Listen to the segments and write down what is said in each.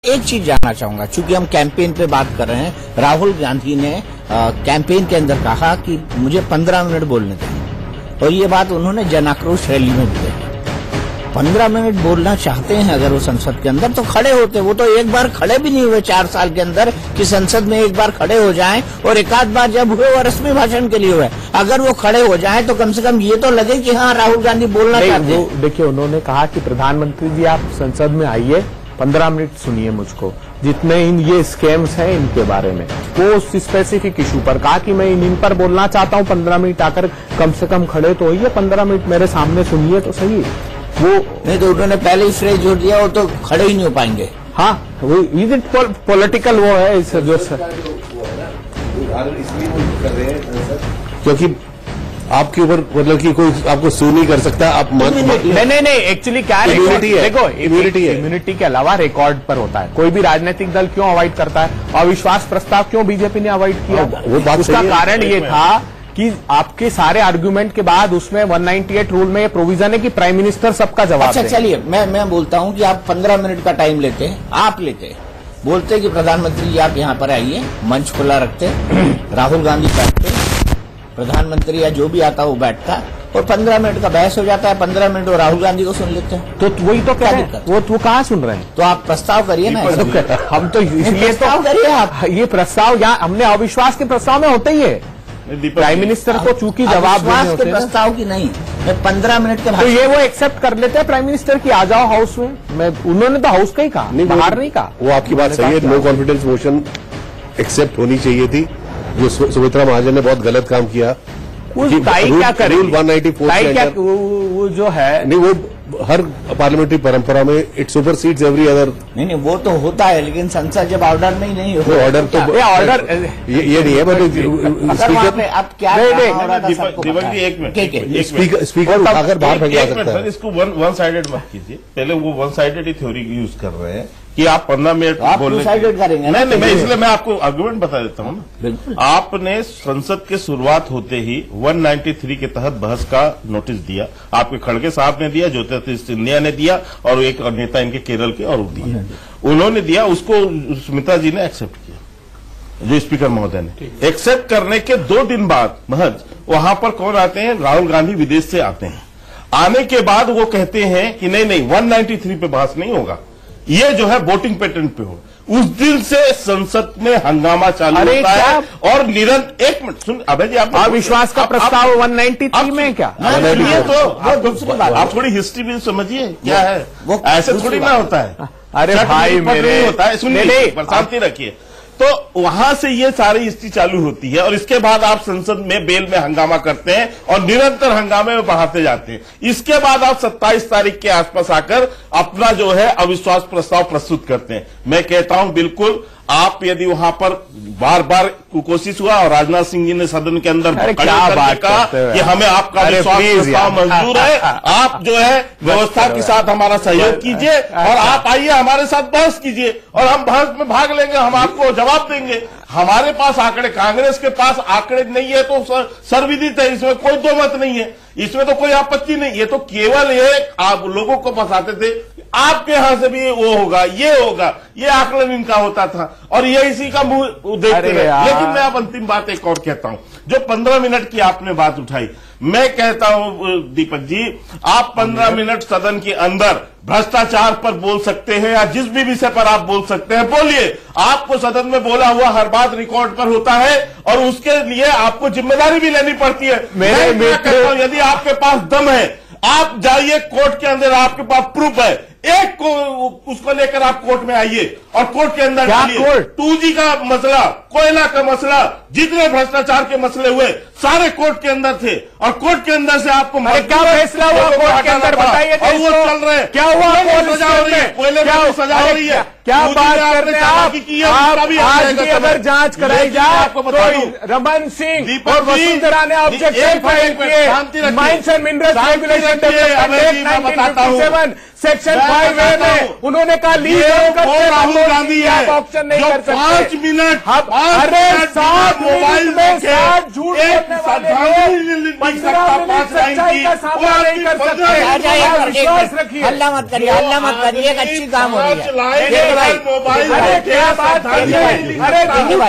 एक चीज जानना चाहूंगा, चूंकि हम कैंपेन पे बात कर रहे हैं। राहुल गांधी ने कैंपेन के अंदर कहा कि मुझे 15 मिनट बोलने दें, और ये बात उन्होंने जन आक्रोश रैली में भी कही। 15 मिनट बोलना चाहते हैं अगर वो संसद के अंदर तो खड़े होते। वो तो एक बार खड़े भी नहीं हुए 4 साल के अंदर कि संसद में एक बार खड़े हो जाएं, और एक आध बार जब हुए वो रस्मी भाषण के लिए हुए। अगर वो खड़े हो जाएं तो कम से कम ये तो लगे कि हाँ राहुल गांधी बोलना चाहते हैं। देखिए, उन्होंने कहा कि प्रधानमंत्री जी आप संसद में आइए, 15 मिनट सुनिए मुझको, जितने ये स्कैम्स हैं इनके बारे में। वो उस स्पेसिफिक इशू पर कहा कि मैं इन पर बोलना चाहता हूं, 15 मिनट आकर कम से कम खड़े तो होइए, 15 मिनट मेरे सामने सुनिए तो सही। वो नहीं तो उन्होंने पहले ही फ्रेज जोड़ दिया, वो तो खड़े ही नहीं हो पाएंगे। हाँ, वो इज इट पॉलिटिकल वो है इस जो सर, इसलिए वो कर रहे हैं क्योंकि आपके ऊपर मतलब कि कोई आपको सू नहीं कर सकता। आप नहीं एक्चुअली क्या है, इम्यूनिटी है, देखो इम्यूनिटी है। इम्यूनिटी के अलावा रिकॉर्ड पर होता है। कोई भी राजनीतिक दल क्यों अवॉइड करता है? अविश्वास प्रस्ताव क्यों बीजेपी ने अवॉइड किया? वो बात उसका कारण ये था कि आपके सारे आर्गुमेंट के बाद उसमें 198 रूल में प्रोविजन है कि प्राइम मिनिस्टर सबका जवाब अच्छा चलिए, मैं बोलता हूं कि आप 15 मिनट का टाइम लेते, आप लेते, बोलते कि प्रधानमंत्री जी आप यहां पर आइए, मंच खुला रखते, राहुल गांधी बैठते, प्रधानमंत्री या जो भी आता वो बैठता, और 15 मिनट का बहस हो जाता है। 15 मिनट वो राहुल गांधी को सुन लेते हैं। तो वही तो क्या दिक्कत? वो कहाँ सुन रहे हैं? तो आप प्रस्ताव करिए ना। हम तो इसलिए प्रस्ताव करिए आप। ये प्रस्ताव यहाँ हमने अविश्वास के प्रस्ताव में होते ही है। प्राइम मिनिस्टर को चूंकि जवाब देने के प्रस्ताव की नहीं, 15 मिनट के तो ये वो एक्सेप्ट कर लेते हैं प्राइम मिनिस्टर की, आ जाओ हाउस में। उन्होंने तो हाउस का ही कहा, बाहर नहीं कहा। वो आपकी बात सही है, नो कॉन्फिडेंस मोशन एक्सेप्ट होनी चाहिए थी। जो सुमित्रा महाजन ने बहुत गलत काम किया। क्या करेंगे? रूल 194 वो जो है नहीं, वो हर पार्लियामेंट्री परंपरा में इट सुपरसीड्स एवरी अदर। नहीं वो तो होता है, लेकिन संसद जब ऑर्डर नहीं होता, ऑर्डर तो ऑर्डर ये नहीं है। स्पीकर आप क्या दीपक जी एक मिनट, स्पीकर उठाकर बाहर फेंक सकता है। इसको वन साइडेड मत कीजिए। पहले वो वन साइडेड ही थ्योरी यूज कर रहे हैं कि आप 15 मिनट बोलने करेंगे। नहीं, मैं इसलिए मैं आपको आर्गुमेंट बता देता हूँ ना। आपने संसद की शुरुआत होते ही 193 के तहत बहस का नोटिस दिया। आपके खड़गे साहब ने दिया, ज्योतिरादित्य सिंधिया ने दिया, और एक नेता इनके केरल के और दिया, उन्होंने दिया। उसको सुमित्रा जी ने एक्सेप्ट किया, जो स्पीकर महोदय ने एक्सेप्ट करने के 2 दिन बाद महज वहां पर कौन आते हैं? राहुल गांधी विदेश से आते हैं। आने के बाद वो कहते हैं कि नहीं 193 पे बहस नहीं होगा, ये जो है वोटिंग पैटर्न पे हो। उस दिन से संसद में हंगामा चालू होता है, और निरंतर। एक मिनट सुन, अभय जी, आप अविश्वास का प्रस्ताव 193 में क्या? ये तो आप थोड़ी हिस्ट्री भी समझिए क्या है, वो ऐसे थोड़ी ना होता है। अरे भाई मेरे होता है, सुनिए, शांति रखिए। तो वहां से ये सारी हिस्ट्री चालू होती है, और इसके बाद आप संसद में बेल में हंगामा करते हैं और निरंतर हंगामे में बढ़ाते जाते हैं। इसके बाद आप 27 तारीख के आसपास आकर अपना जो है अविश्वास प्रस्ताव प्रस्तुत करते हैं। मैं कहता हूं बिल्कुल आप यदि वहां पर बार बार कोशिश हुआ, और राजनाथ सिंह जी ने सदन के अंदर कहा कि हमें आपका विश्वास प्रस्ताव मंजूर है, आप जो है व्यवस्था के साथ हमारा सहयोग कीजिए, और आप आइए हमारे साथ बहस कीजिए, और हम बहस में भाग लेंगे, हम आपको जवाब देंगे। हमारे पास आंकड़े, कांग्रेस के पास आंकड़े नहीं है तो सर्वविदित है, इसमें कोई दो मत नहीं है, इसमें तो कोई आपत्ति नहीं। ये तो केवल ये आप लोगों को फंसाते थे, आपके यहां से भी वो होगा, ये आकलन इनका होता था, और ये इसी का मुंह देखते रहे। लेकिन मैं अब अंतिम बात एक और कहता हूं, जो 15 मिनट की आपने बात उठाई, मैं कहता हूं दीपक जी, आप 15 मिनट सदन के अंदर भ्रष्टाचार पर बोल सकते हैं, या जिस भी विषय पर आप बोल सकते हैं, बोलिए। आपको सदन में बोला हुआ हर बात रिकॉर्ड पर होता है, और उसके लिए आपको जिम्मेदारी भी लेनी पड़ती है। मैं कहता हूं, यदि आपके पास दम है, आप जाइए कोर्ट के अंदर, आपके पास प्रूफ है, एक को उसको लेकर आप कोर्ट में आइए, और कोर्ट के अंदर 2G का मसला, कोयला का मसला, जितने भ्रष्टाचार के मसले हुए सारे कोर्ट के अंदर थे, और कोर्ट के अंदर से आपको क्या फैसला हुआ कोर्ट के अंदर बताइए। और वो चल रहे हैं, क्या हुआ? सजा हो रही है, कोयले में सजा हो रही है। क्या बात कर रहे हैं आप? आज भी अगर जांच कराई जाए तो रमन सिंह और वसुंधरा ने ऑब्जेक्शन फाइल किए। Mines and minerals regulation development act 1957 section 5A में उन्होंने कहा लीज राहुल गांधी है, ऑप्शन नहीं कर सकते। 5 मिनट अरे 7 मोबाइल में 7 झूठ बोलने वाले लोग 15 मिनट सच्चाई का सामना नहीं कर सकते। विश्वास रखिए। हल्ला मत करिए, हल्ला मत करिए, एक अच्छी काम हो रही है। मोबाइल अरे क्या बात है, अरे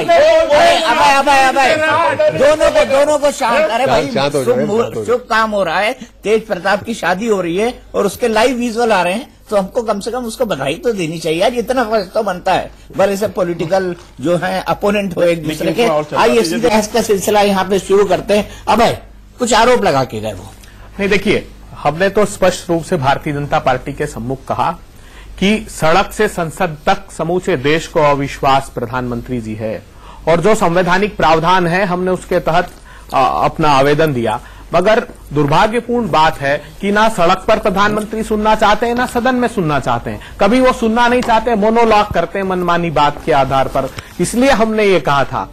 दोनों को शांत। अरे भाई शांत हो जाए, शुभ काम हो रहा है, तेज प्रताप की शादी हो रही है और उसके लाइव विजुअल आ रहे हैं, तो हमको कम से कम उसको बधाई तो देनी चाहिए यार, इतना फर्क तो बनता है। भले से पॉलिटिकल जो है अपोनेंट हो एक दूसरे के। आइए सीधे इसका सिलसिला यहाँ पे शुरू करते हैं। अब कुछ आरोप लगा के गए वो। नहीं, देखिए, हमने तो स्पष्ट रूप से भारतीय जनता पार्टी के सम्मुख कहा कि सड़क से संसद तक समूचे देश को अविश्वास प्रधानमंत्री जी है, और जो संवैधानिक प्रावधान है हमने उसके तहत अपना आवेदन दिया। मगर दुर्भाग्यपूर्ण बात है कि ना सड़क पर प्रधानमंत्री सुनना चाहते हैं, ना सदन में सुनना चाहते हैं। कभी वो सुनना नहीं चाहते, मोनोलॉग करते हैं मनमानी बात के आधार पर। इसलिए हमने ये कहा था,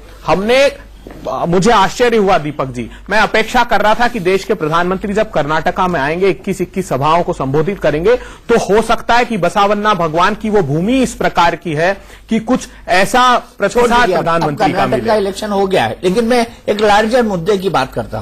मुझे आश्चर्य हुआ दीपक जी, मैं अपेक्षा कर रहा था कि देश के प्रधानमंत्री जब कर्नाटका में आएंगे, 21 सभाओं को संबोधित करेंगे, तो हो सकता है कि बसावन्ना भगवान की वो भूमि इस प्रकार की है कि कुछ ऐसा प्रतिसाद प्रधानमंत्री का मिले। का इलेक्शन हो गया है, लेकिन मैं एक लार्जर मुद्दे की बात करता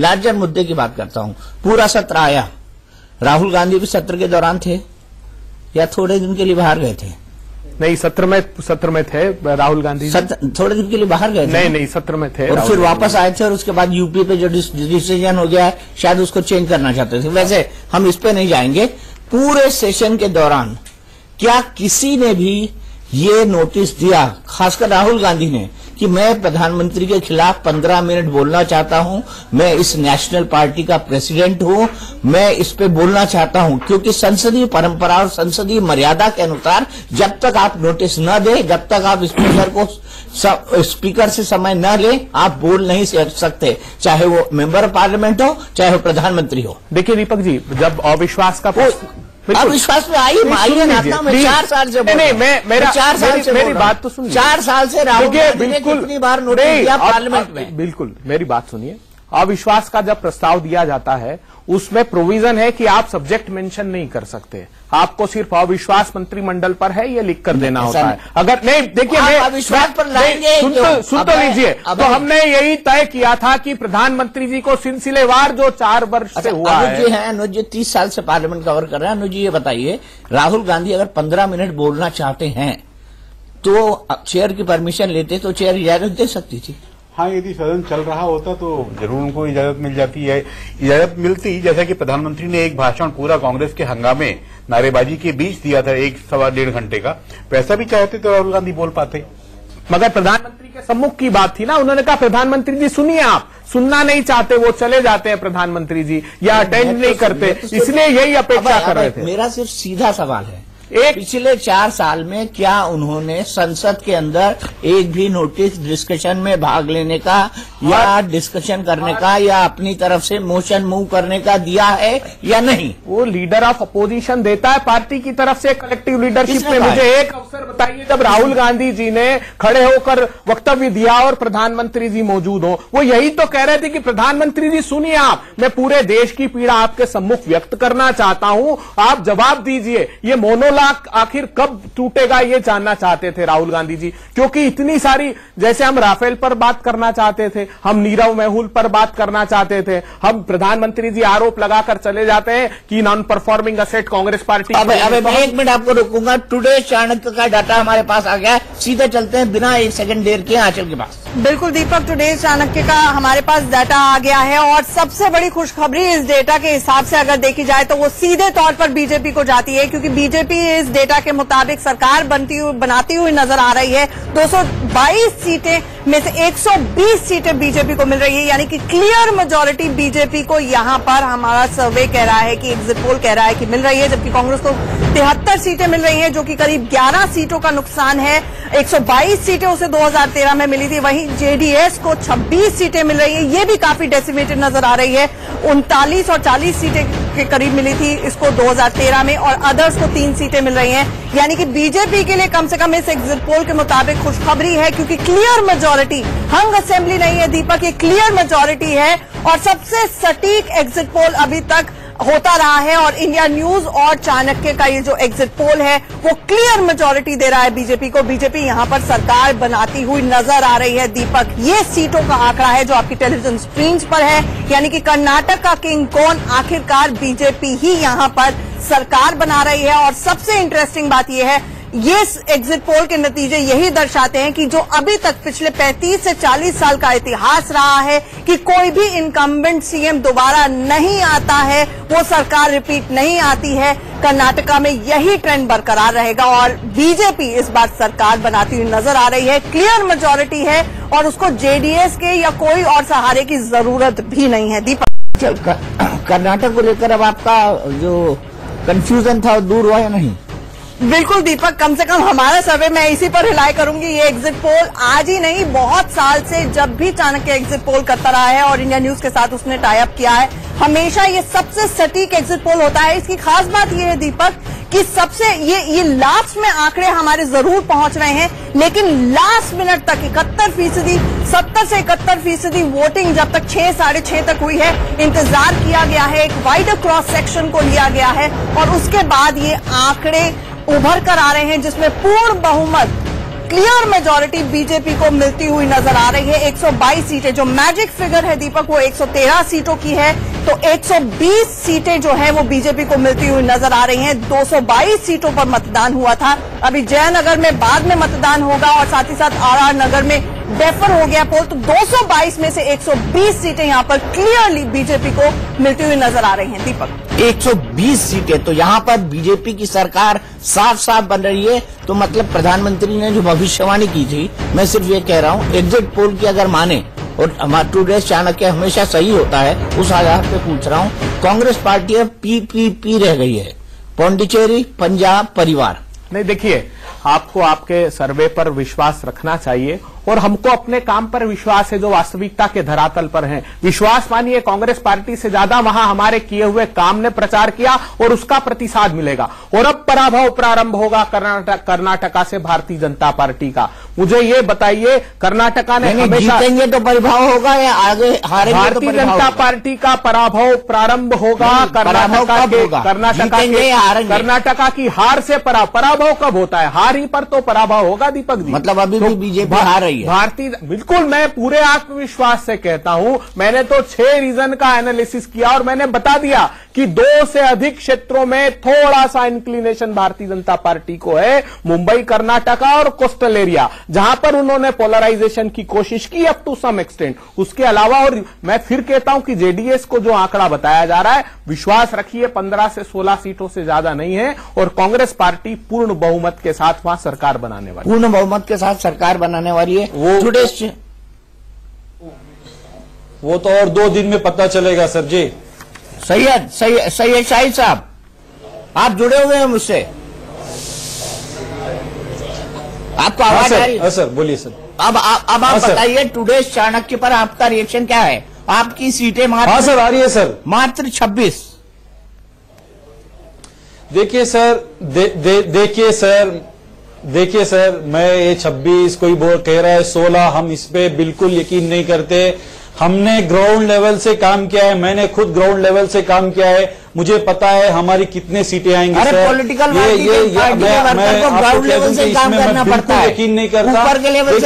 हूं। पूरा सत्र आया, राहुल गांधी भी सत्र के दौरान थे या थोड़े दिन के लिए बाहर गए थे? नहीं, सत्र में थे राहुल गांधी। थोड़े दिन के लिए बाहर गए थे? नहीं, सत्र में थे और फिर वापस आए थे, और उसके बाद यूपी पे जो डिसीजन हो गया है, शायद उसको चेंज करना चाहते थे। वैसे हम इस पे नहीं जाएंगे। पूरे सेशन के दौरान क्या किसी ने भी ये नोटिस दिया, खासकर राहुल गांधी ने, कि मैं प्रधानमंत्री के खिलाफ 15 मिनट बोलना चाहता हूं, मैं इस नेशनल पार्टी का प्रेसिडेंट हूं, मैं इस पे बोलना चाहता हूं, क्योंकि संसदीय परंपरा और संसदीय मर्यादा के अनुसार जब तक आप नोटिस न दें, जब तक आप स्पीकर से समय न लें, आप बोल नहीं सकते, चाहे वो मेंबर ऑफ पार्लियामेंट हो, चाहे वो प्रधानमंत्री हो। देखिए दीपक जी, जब अविश्वास का अविश्वास में आइए ना, मैं 4 साल से मेरी बात तो सुनिए। 4 साल से राहुल गांधी ने कितनी बार नोटिस दिया पार्लियामेंट में? बिल्कुल, मेरी बात सुनिए। अविश्वास का जब प्रस्ताव दिया जाता है, उसमें प्रोविजन है कि आप सब्जेक्ट मेंशन नहीं कर सकते, आपको सिर्फ अविश्वास मंत्रिमंडल पर है ये लिख कर देना होता है। अगर नहीं, देखिए, अविश्वास पर लाएंगे, सुन तो लीजिए। तो हमने यही तय किया था कि प्रधानमंत्री जी को सिलसिलेवार जो 4 वर्ष से हुआ है। अनुज जी 30 साल से पार्लियामेंट कवर कर रहे हैं। अनुज जी ये बताइए, राहुल गांधी अगर 15 मिनट बोलना चाहते हैं तो चेयर की परमिशन लेते तो चेयर इजाजत दे सकती थी? हाँ, यदि सदन चल रहा होता तो जरूर उनको इजाजत मिल जाती है। इजाजत मिलती, जैसा कि प्रधानमंत्री ने एक भाषण पूरा कांग्रेस के हंगामे नारेबाजी के बीच दिया था, 1-1.25 घंटे का, वैसा भी चाहते तो राहुल गांधी बोल पाते। मगर प्रधानमंत्री के सम्मुख की बात थी ना, उन्होंने कहा प्रधानमंत्री जी सुनिए, आप सुनना नहीं चाहते, वो चले जाते हैं प्रधानमंत्री जी, या अटेंड नहीं करते, इसलिए यही अपेक्षा कर रहे थे। मेरा सिर्फ सीधा सवाल है, पिछले 4 साल में क्या उन्होंने संसद के अंदर एक भी नोटिस डिस्कशन में भाग लेने का या डिस्कशन करने का या अपनी तरफ से मोशन मूव करने का दिया है या नहीं? वो लीडर ऑफ अपोजिशन देता है पार्टी की तरफ से कलेक्टिव लीडरशिप में। मुझे एक अवसर बताइए जब राहुल गांधी जी ने खड़े होकर वक्तव्य दिया और प्रधानमंत्री जी मौजूद हो। वो यही तो कह रहे थे कि प्रधानमंत्री जी सुनिए, आप, मैं पूरे देश की पीड़ा आपके सम्मुख व्यक्त करना चाहता हूं, आप जवाब दीजिए। ये मोनोलॉग आखिर कब टूटेगा ये जानना चाहते थे राहुल गांधी जी, क्योंकि इतनी सारी, जैसे हम राफेल पर बात करना चाहते थे, हम नीरव मेहुल पर बात करना चाहते थे, हम प्रधानमंत्री जी आरोप लगाकर चले जाते हैं कि non performing asset Congress party. अब 1 मिनट आपको रोकूंगा, टुडे चाणक्य का डाटा हमारे पास आ गया है, सीधे चलते हैं बिना 1 सेकंड देर के आंचल के पास। बिल्कुल दीपक, टुडे चाणक्य का हमारे पास डाटा आ गया है, और सबसे बड़ी खुशखबरी इस डेटा के हिसाब से अगर देखी जाए तो वो सीधे तौर पर बीजेपी को जाती है, क्योंकि बीजेपी इस डेटा के मुताबिक सरकार बनाती हुई नजर आ रही है। 222 सीटें में से 120 सीटें बीजेपी को मिल रही है, यानी कि क्लियर मेजॉरिटी बीजेपी को यहां पर हमारा सर्वे कह रहा है कि एग्जिट पोल कह रहा है कि मिल रही है, जबकि कांग्रेस को 73 सीटें मिल रही हैं, जो कि करीब 11 सीटों का नुकसान है। 122 सीटें उसे 2013 में मिली थी, वहीं जेडीएस को 26 सीटें मिल रही है, ये भी काफी डेसिमेटेड नजर आ रही है। 39 और 40 सीटें के करीब मिली थी इसको 2013 में, और अदर्स को 3 सीटें मिल रही हैं, यानी कि बीजेपी के लिए कम से कम इस एग्जिट पोल के मुताबिक खुशखबरी है, क्योंकि क्लियर मेजॉरिटी, हंग असेंबली नहीं है दीपक, ये क्लियर मेजॉरिटी है। और सबसे सटीक एग्जिट पोल अभी तक होता रहा है और इंडिया न्यूज और चाणक्य का ये जो एग्जिट पोल है वो क्लियर मेजॉरिटी दे रहा है बीजेपी को। बीजेपी यहां पर सरकार बनाती हुई नजर आ रही है। दीपक, ये सीटों का आंकड़ा है जो आपकी टेलीविजन स्क्रीन पर है, यानी कि कर्नाटक का किंग कौन, आखिरकार बीजेपी ही यहां पर सरकार बना रही है। और सबसे इंटरेस्टिंग बात यह है, ये एग्जिट पोल के नतीजे यही दर्शाते हैं कि जो अभी तक पिछले 35 से 40 साल का इतिहास रहा है कि कोई भी इनकम्बेंट सीएम दोबारा नहीं आता है, वो सरकार रिपीट नहीं आती है, कर्नाटका में यही ट्रेंड बरकरार रहेगा और बीजेपी इस बार सरकार बनाती हुई नजर आ रही है। क्लियर मेजॉरिटी है और उसको जेडीएस के या कोई और सहारे की जरूरत भी नहीं है। दीपक, कर्नाटक को लेकर अब आपका जो कंफ्यूजन था वो दूर हुआ या नहीं? बिल्कुल दीपक, कम से कम हमारा सर्वे मैं इसी पर रिलाई करूंगी। ये एग्जिट पोल आज ही नहीं, बहुत साल से जब भी चाणक्य एग्जिट पोल करता रहा है और इंडिया न्यूज के साथ उसने टाई अप किया है, हमेशा ये सबसे सटीक एग्जिट पोल होता है। इसकी खास बात ये है दीपक कि सबसे ये लास्ट में आंकड़े हमारे जरूर पहुंच रहे हैं, लेकिन लास्ट मिनट तक 71%, 70 से 71% वोटिंग जब तक 6, 6.5 तक हुई है, इंतजार किया गया है, एक वाइडर क्रॉस सेक्शन को लिया गया है और उसके बाद ये आंकड़े उभर कर आ रहे हैं जिसमें पूर्ण बहुमत, क्लियर मेजॉरिटी बीजेपी को मिलती हुई नजर आ रही है। 122 सीटें, जो मैजिक फिगर है दीपक वो 113 सीटों की है, तो 120 सीटें जो है वो बीजेपी को मिलती हुई नजर आ रही हैं। 222 सीटों पर मतदान हुआ था, अभी जयनगर में बाद में मतदान होगा और साथ ही साथ आरआर नगर में डेफर हो गया पोल, तो 222 में से 120 सीटें यहां पर क्लियरली बीजेपी को मिलती हुई नजर आ रही हैं। दीपक, 120 सीटें, तो यहाँ पर बीजेपी की सरकार साफ साफ बन रही है। तो मतलब प्रधानमंत्री ने जो भविष्यवाणी की थी, मैं सिर्फ ये कह रहा हूँ, एग्जिट पोल की अगर माने, और हमारा टुडे चाणक्य हमेशा सही होता है, उस आधार पे पूछ रहा हूँ, कांग्रेस पार्टी अब पी रह गई है, पौंडीचेरी, पंजाब, परिवार। नहीं, देखिए, आपको आपके सर्वे पर विश्वास रखना चाहिए और हमको अपने काम पर विश्वास है जो वास्तविकता के धरातल पर है। विश्वास मानिए, कांग्रेस पार्टी से ज्यादा वहां हमारे किए हुए काम ने प्रचार किया और उसका प्रतिसाद मिलेगा। और अब पराभव प्रारंभ होगा कर्नाटका से भारतीय जनता पार्टी का। मुझे ये बताइए, कर्नाटका ने हमेशा जीतेंगे तो पराभव होगा या आगे हारेंगे? भारतीय जनता पार्टी का पराभव प्रारंभ होगा। कर्नाटका की हार से पराभव कब होता है? हार ही पर तो पराभव होगा दीपक जी। मतलब अभी भी बीजेपी हार रही है। भारतीय, बिल्कुल, मैं पूरे आत्मविश्वास से कहता हूं, मैंने तो 6 रीजन का एनालिसिस किया और मैंने बता दिया कि 2 से अधिक क्षेत्रों में थोड़ा सा इंक्लिनेशन भारतीय जनता पार्टी को है। मुंबई, कर्नाटका और कोस्टल एरिया, जहां पर उन्होंने पोलराइजेशन की कोशिश की अप टू सम एक्सटेंट। उसके अलावा, और मैं फिर कहता हूं कि जेडीएस को जो आंकड़ा बताया जा रहा है, विश्वास रखिए, 15 से 16 सीटों से ज्यादा नहीं है और कांग्रेस पार्टी पूर्ण बहुमत के साथ वहां सरकार बनाने वाली, पूर्ण बहुमत के साथ सरकार बनाने वाली है। वो तो और 2 दिन में पता चलेगा सर जी। सैयद शाहिद साहब, आप जुड़े हुए हैं मुझसे, आपको आवाज आ रही है? सर बोलिए सर। अब आप बताइए, टुडे चाणक्य पर आपका रिएक्शन क्या है? आपकी सीटें मात्र, हाँ सर, आ रही है सर, मात्र 26। देखिए सर, देखिए सर, मैं ये 26 कोई कह रहा है 16, हम इस पे बिल्कुल यकीन नहीं करते। हमने ग्राउंड लेवल से काम किया है, मैंने खुद ग्राउंड लेवल से काम किया है, मुझे पता है हमारी कितने सीटें आएंगी। अरे पॉलिटिकल मैं ग्राउंड लेवल से काम करना पड़ता है, यकीन नहीं करता, ऊपर के लेवल से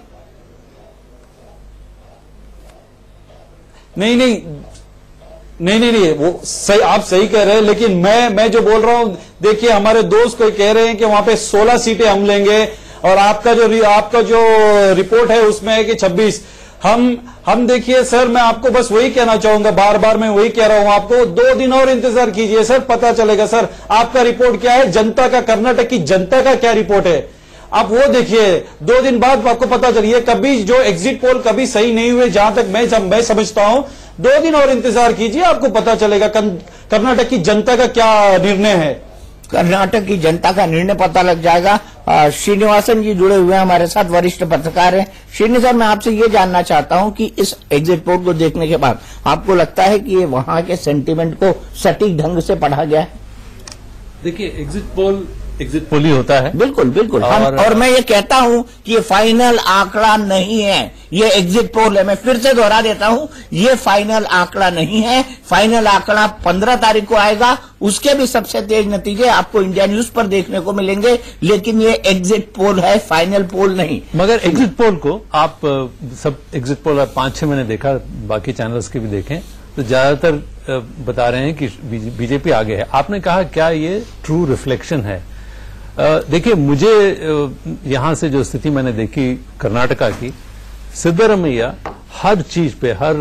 नहीं, वो सही, आप सही कह रहे हैं, लेकिन मैं जो बोल रहा हूं, देखिए हमारे दोस्त कोई कह रहे हैं कि वहां पे 16 सीटें हम लेंगे और आपका जो रिपोर्ट है उसमें है कि 26। हम देखिए सर, मैं आपको बस वही कहना चाहूंगा, बार बार मैं वही कह रहा हूं आपको, 2 दिन और इंतजार कीजिए सर, पता चलेगा सर आपका रिपोर्ट क्या है, जनता का, कर्नाटक की जनता का क्या रिपोर्ट है। आप वो देखिए, 2 दिन बाद आपको पता चलिए। कभी जो एग्जिट पोल कभी सही नहीं हुए, जहां तक मैं समझता हूं। 2 दिन और इंतजार कीजिए, आपको पता चलेगा कर्नाटक की जनता का क्या निर्णय है। कर्नाटक की जनता का निर्णय पता लग जाएगा। श्रीनिवासन जी जुड़े हुए हैं हमारे साथ, वरिष्ठ पत्रकार हैं। श्रीनिवास सर, मैं आपसे ये जानना चाहता हूं कि इस एग्जिट पोल को देखने के बाद आपको लगता है कि ये वहां के सेंटीमेंट को सटीक ढंग से पढ़ा गया है? देखिए, एग्जिट पोल एग्जिट पोल ही होता है। बिल्कुल बिल्कुल। और मैं ये कहता हूं कि ये फाइनल आंकड़ा नहीं है, ये एग्जिट पोल है। मैं फिर से दोहरा देता हूं, ये फाइनल आंकड़ा नहीं है। फाइनल आंकड़ा 15 तारीख को आएगा, उसके भी सबसे तेज नतीजे आपको इंडिया न्यूज पर देखने को मिलेंगे, लेकिन ये एग्जिट पोल है, फाइनल पोल नहीं। मगर एग्जिट पोल को आप सब एग्जिट पोल 5-6 मैंने देखा, बाकी चैनल्स के भी देखें, तो ज्यादातर बता रहे हैं कि बीजेपी आगे है। आपने कहा क्या ये ट्रू रिफ्लेक्शन है? देखिए, मुझे यहां से जो स्थिति मैंने देखी कर्नाटका की, सिद्धरमैया हर चीज पे, हर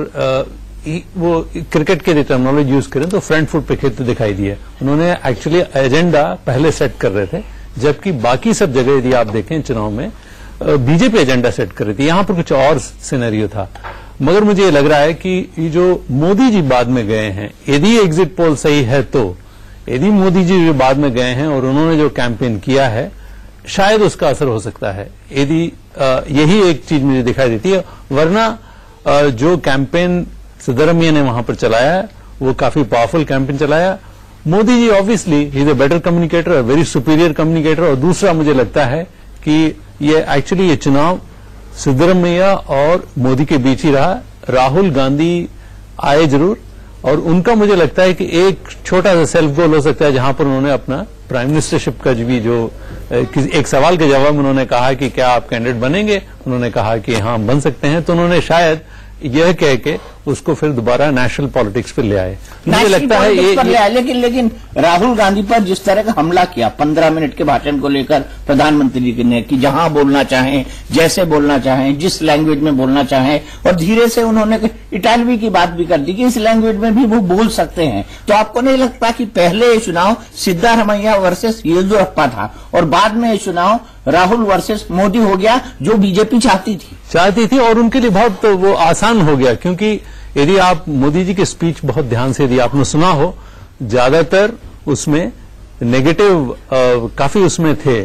वो क्रिकेट के टर्मिनोलॉजी यूज करें तो फ्रंट फुट पे खेलते दिखाई दिए। उन्होंने एक्चुअली एजेंडा पहले सेट कर रहे थे, जबकि बाकी सब जगह यदि आप देखें चुनाव में बीजेपी एजेंडा सेट कर रही थी, यहां पर कुछ और सिनेरियो था। मगर मुझे ये लग रहा है कि ये जो मोदी जी बाद में गए हैं, यदि एग्जिट पोल सही है तो यदि मोदी जी बाद में गए हैं और उन्होंने जो कैंपेन किया है, शायद उसका असर हो सकता है। यदि यही एक चीज मुझे दिखाई देती है, वरना जो कैंपेन सिद्धरमैया ने वहां पर चलाया वो काफी पावरफुल कैंपेन चलाया। मोदी जी ऑब्वियसली ही is a better communicator, very superior communicator. और दूसरा मुझे लगता है कि ये एक्चुअली ये चुनाव सिद्धरमैया और मोदी के बीच ही रहा। राहुल गांधी आए जरूर, और उनका मुझे लगता है कि एक छोटा सा सेल्फ गोल हो सकता है, जहां पर उन्होंने अपना प्राइम मिनिस्टरशिप का भी जो एक सवाल के जवाब में उन्होंने कहा कि क्या आप कैंडिडेट बनेंगे, उन्होंने कहा कि हाँ बन सकते हैं, तो उन्होंने शायद यह कह के उसको फिर दोबारा नेशनल पॉलिटिक्स पे ले आए। मुझे लगता है ये लेकिन राहुल गांधी पर जिस तरह का हमला किया 15 मिनट के भाषण को लेकर प्रधानमंत्री ने, कि जहां बोलना चाहें, जैसे बोलना चाहें, जिस लैंग्वेज में बोलना चाहें, और धीरे से उन्होंने इटालवी की बात भी कर दी कि इस लैंग्वेज में भी वो बोल सकते हैं। तो आपको नहीं लगता कि पहले ये चुनाव सिद्धारमैया वर्सेस येदियुरप्पा था और बाद में ये चुनाव राहुल वर्सेस मोदी हो गया, जो बीजेपी चाहती थी और उनके लिए बहुत तो वो आसान हो गया, क्योंकि यदि आप मोदी जी की स्पीच बहुत ध्यान से यदि आपने सुना हो, ज्यादातर उसमें नेगेटिव काफी उसमें थे।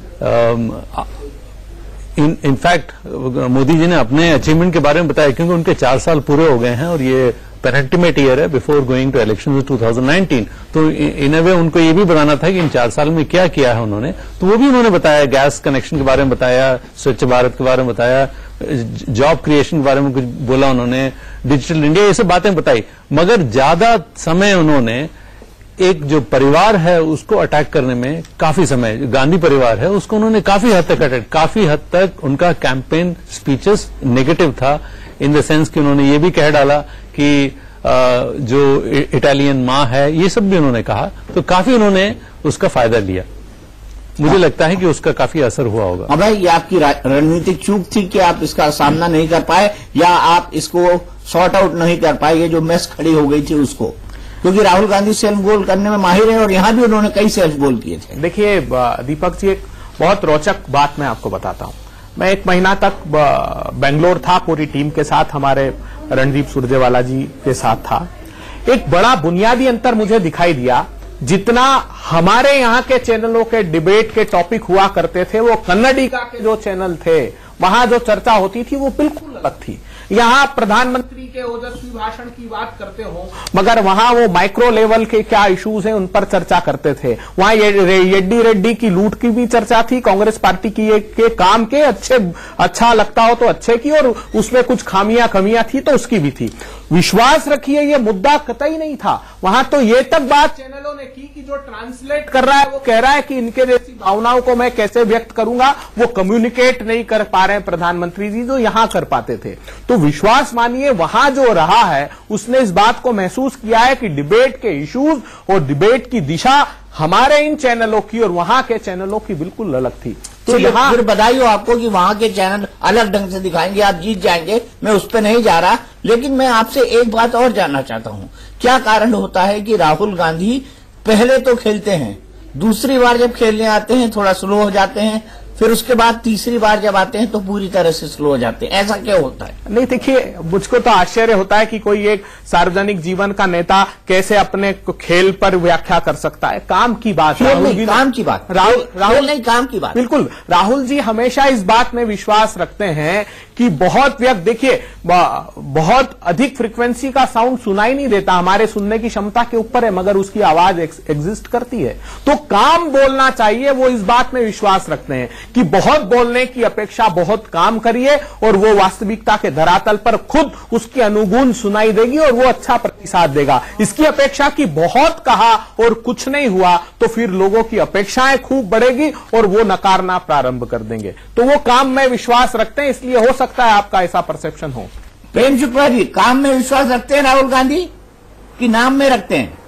इनफैक्ट मोदी जी ने अपने अचीवमेंट के बारे में बताया, क्योंकि उनके 4 साल पूरे हो गए हैं और ये पेनल्टीमेट ईयर है बिफोर गोइंग टू इलेक्शन 2019। तो इन अ वे उनको ये भी बताना था कि इन 4 साल में क्या किया है उन्होंने, तो वो भी उन्होंने बताया। गैस कनेक्शन के बारे में बताया, स्वच्छ भारत के बारे में बताया, जॉब क्रिएशन के बारे में कुछ बोला उन्होंने, डिजिटल इंडिया, ये सब बातें बताई। मगर ज्यादा समय उन्होंने एक जो परिवार है उसको अटैक करने में काफी समय, गांधी परिवार है उसको उन्होंने काफी हद तक उनका कैंपेन स्पीचेस नेगेटिव था, इन द सेंस कि उन्होंने ये भी कह डाला कि जो इटालियन माँ है, ये सब भी उन्होंने कहा। तो काफी उन्होंने उसका फायदा लिया। मुझे लगता है कि उसका काफी असर हुआ होगा। अब भाई, ये आपकी रणनीतिक चूक थी कि आप इसका सामना नहीं कर पाए, या आप इसको सॉर्ट आउट नहीं कर पाए, ये जो मेस खड़ी हो गई थी उसको? क्योंकि राहुल गांधी सेल्फ गोल करने में माहिर है और यहां भी उन्होंने कई सेल्फ गोल किए थे। देखिए दीपक जी, एक बहुत रोचक बात मैं आपको बताता हूं। मैं 1 महीना तक बेंगलोर था, पूरी टीम के साथ, हमारे रणदीप सुरजेवाला जी के साथ था। एक बड़ा बुनियादी अंतर मुझे दिखाई दिया। जितना हमारे यहाँ के चैनलों के डिबेट के टॉपिक हुआ करते थे, वो कन्नडिगा के जो चैनल थे वहां जो चर्चा होती थी वो बिल्कुल अलग थी। यहाँ प्रधानमंत्री के ओजस्वी भाषण की बात करते हो, मगर वहां वो माइक्रो लेवल के क्या इश्यूज हैं उन पर चर्चा करते थे। वहां येड्डी रेड्डी की लूट की भी चर्चा थी, कांग्रेस पार्टी की के काम के अच्छा लगता हो तो अच्छे की, और उसमें कुछ कमियां थी तो उसकी भी थी। विश्वास रखिए, ये मुद्दा कतई नहीं था। वहां तो ये तक बात चैनलों ने की कि जो ट्रांसलेट कर रहा है वो कह रहा है कि इनके जैसी भावनाओं को मैं कैसे व्यक्त करूंगा, वो कम्युनिकेट नहीं कर पा रहे हैं प्रधानमंत्री जी जो यहां कर पाते थे। तो विश्वास मानिए, वहां जो रहा है उसने इस बात को महसूस किया है कि डिबेट के इश्यूज और डिबेट की दिशा हमारे इन चैनलों की और वहां के चैनलों की बिल्कुल अलग थी। तो यहाँ फिर बधाई हो आपको कि वहां के चैनल अलग ढंग से दिखाएंगे, आप जीत जाएंगे। मैं उस पर नहीं जा रहा, लेकिन मैं आपसे एक बात और जानना चाहता हूँ। क्या कारण होता है कि राहुल गांधी पहले तो खेलते हैं, दूसरी बार जब खेलने आते हैं थोड़ा स्लो हो जाते हैं, फिर उसके बाद तीसरी बार जब आते हैं तो पूरी तरह से स्लो हो जाते हैं। ऐसा क्या होता है? नहीं, देखिए, मुझको तो आश्चर्य होता है कि कोई एक सार्वजनिक जीवन का नेता कैसे अपने खेल पर व्याख्या कर सकता है। काम की बात, काम की बात, राहुल नहीं, काम की बात। बिल्कुल, राहुल जी हमेशा इस बात में विश्वास रखते हैं कि बहुत व्यक्त, देखिए, बहुत अधिक फ्रीक्वेंसी का साउंड सुनाई नहीं देता, हमारे सुनने की क्षमता के ऊपर है, मगर उसकी आवाज एग्जिस्ट करती है। तो काम बोलना चाहिए, वो इस बात में विश्वास रखते हैं कि बहुत बोलने की अपेक्षा बहुत काम करिए और वो वास्तविकता के धरातल पर खुद उसकी अनुगुण सुनाई देगी और वो अच्छा प्रतिसाद देगा। इसकी अपेक्षा कि बहुत कहा और कुछ नहीं हुआ तो फिर लोगों की अपेक्षाएं खूब बढ़ेगी और वो नकारना प्रारंभ कर देंगे। तो वो काम में विश्वास रखते हैं, इसलिए हो सकता है आपका ऐसा परसेप्शन हो। प्रेम शुक्ला जी, काम में विश्वास रखते हैं राहुल गांधी कि नाम में रखते हैं?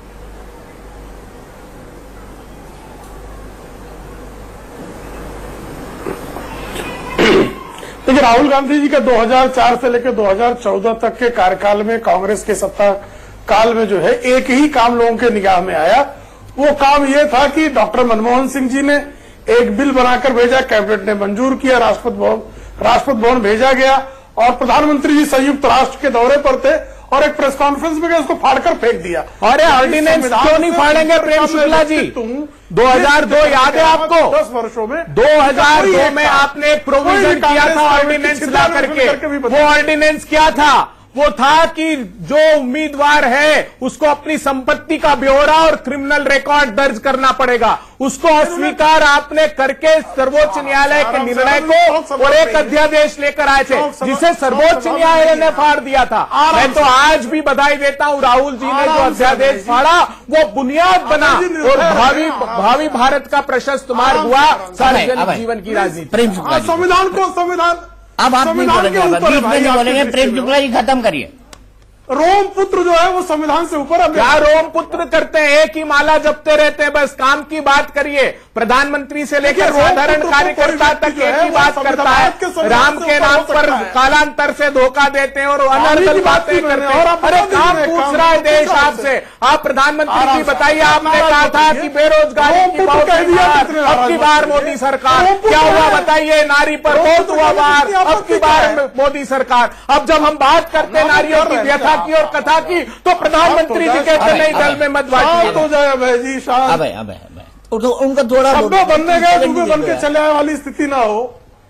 देखिए, राहुल गांधी जी का 2004 से लेकर 2014 तक के कार्यकाल में, कांग्रेस के सत्ता काल में जो है, एक ही काम लोगों के निगाह में आया। वो काम ये था कि डॉक्टर मनमोहन सिंह जी ने एक बिल बनाकर भेजा, कैबिनेट ने मंजूर किया, राष्ट्रपति भवन भेजा गया और प्रधानमंत्री जी संयुक्त राष्ट्र के दौरे पर थे और एक प्रेस कॉन्फ्रेंस में गए, उसको फाड़कर फेंक दिया। अरे ऑर्डिनेंस क्यों नहीं फाड़ेंगे प्रेम शुक्ला जी? 2002 याद है आपको? 10 वर्षों में 2002 में आपने एक प्रोविजन किया था ऑर्डिनेंस ला करके। वो ऑर्डिनेंस क्या था? वो था कि जो उम्मीदवार है उसको अपनी संपत्ति का ब्यौरा और क्रिमिनल रिकॉर्ड दर्ज करना पड़ेगा। उसको अस्वीकार आपने करके सर्वोच्च न्यायालय के निर्णय को और एक अध्यादेश लेकर आए थे जिसे सर्वोच्च न्यायालय ने फाड़ दिया था। मैं तो आज भी बधाई देता हूं, राहुल जी ने जो अध्यादेश फाड़ा वो बुनियाद बना और भावी भारत का प्रशस्त मार्ग हुआ सार्वजनिक जीवन की राजनीति। संविधान को अब आप नहीं बोलेंगे, प्रेम शुक्ला जी खत्म करिए। रोम पुत्र जो है वो संविधान से ऊपर है। क्या रोम पुत्र करते हैं? एक ही माला जपते रहते हैं, बस काम की बात करिए। प्रधानमंत्री से लेकर साधारण कार्यकर्ता तक एक ही बात करता है, राम के नाम पर कालांतर से धोखा देते हैं और अनर्गल बातें करते हैं। अरे काम पूछ रहा है देश आपसे। आप प्रधानमंत्री जी बताइए, आपने कहा था कि बेरोजगारी की बहुत अब की बार मोदी सरकार, क्या हुआ बताइए? नारी पर बहुत हुआ वार, अब की बार मोदी सरकार। अब जब हम बात करते हैं नारियों की व्यथा की और कथा की तो प्रधानमंत्री जी कहते नहीं दल में मत बांटिए। तो जाए भाई जी शाह, तो उनका थोड़ा बनने गए डूबे बन के चले आए वाली स्थिति ना हो।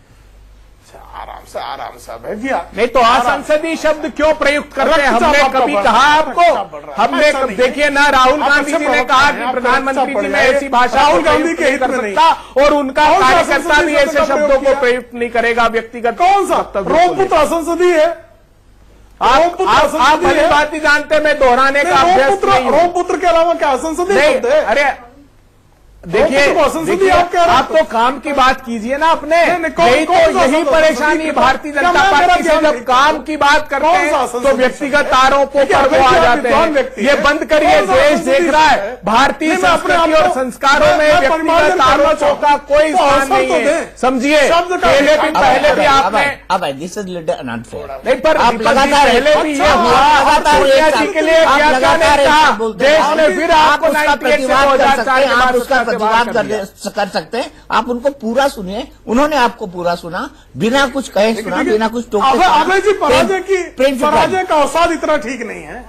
आराम से भैया, नहीं तो असंसदीय शब्द क्यों प्रयुक्त करते हैं? हमने कभी कहा आपको? हमने देखिए ना, राहुल गांधी जी ने कहा कि प्रधानमंत्री जी ने ऐसी भाषा राहुल गांधी के हित में नहीं और उनका कार्यकर्ता भी ऐसे शब्दों को प्रयुक्त नहीं करेगा व्यक्तिगत। कौन सा रोम पुत्र असंसदीय है? आप भली बात ही जानते, मैं दोहराने का अभ्यास नहीं हूं। रोम पुत्र के अलावा क्या असंसदीय शब्द है? अरे देखिए, आप तो काम की बात कीजिए ना अपने। यही परेशानी भारतीय जनता पार्टी से, जब काम की बात करते हैं तो व्यक्तिगत आरोपों पर वो आ जाते हैं। ये बंद करिए, देश देख रहा है। भारतीय संस्कृति और संस्कारों में व्यक्तिगत आरोपों का कोई स्थान नहीं है, समझिए। पहले भी आपने नहीं, पर पहले भी ये हुआ जी के लिए देश ने फिर आपको 98 से 2004 प्रतिवाद कर सकते हैं। आप उनको पूरा सुनिए, उन्होंने आपको पूरा सुना, बिना कुछ कहे सुना, बिना कुछ टोके। अभय जी, पराजय का अवसाद इतना ठीक नहीं है।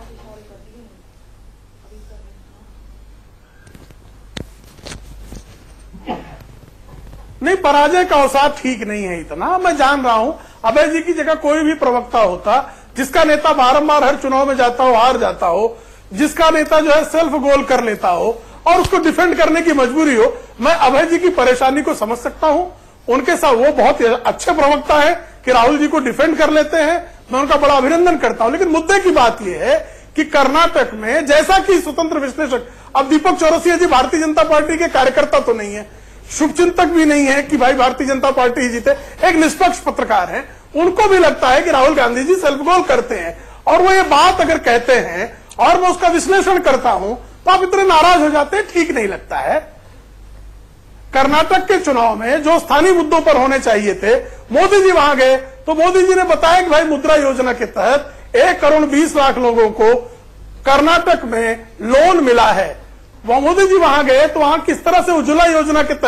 नहीं, पराजय का अवसाद ठीक नहीं है इतना, मैं जान रहा हूं। अभय जी की जगह कोई भी प्रवक्ता होता जिसका नेता बारंबार हर चुनाव में जाता हो, हार जाता हो, जिसका नेता जो है सेल्फ गोल कर लेता हो और उसको डिफेंड करने की मजबूरी हो, मैं अभय जी की परेशानी को समझ सकता हूं। उनके साथ वो बहुत अच्छे प्रवक्ता है कि राहुल जी को डिफेंड कर लेते हैं, मैं उनका बड़ा अभिनंदन करता हूं। लेकिन मुद्दे की बात यह है कि कर्नाटक में, जैसा कि स्वतंत्र विश्लेषक, अब दीपक चौरसिया जी भारतीय जनता पार्टी के कार्यकर्ता तो नहीं है, शुभचिंतक भी नहीं है कि भाई भारतीय जनता पार्टी ही जीते, एक निष्पक्ष पत्रकार है। उनको भी लगता है कि राहुल गांधी जी सेल्फ गोल करते हैं और वो ये बात अगर कहते हैं और मैं उसका विश्लेषण करता हूं तो आप इतने नाराज हो जाते हैं, ठीक नहीं लगता है। कर्नाटक के चुनाव में जो स्थानीय मुद्दों पर होने चाहिए थे, मोदी जी वहां गए तो मोदी जी ने बताया कि भाई मुद्रा योजना के तहत 1 करोड़ 20 लाख लोगों को कर्नाटक में लोन मिला है। मोदी जी वहां गए तो वहां किस तरह से उज्ज्वला योजना के तहत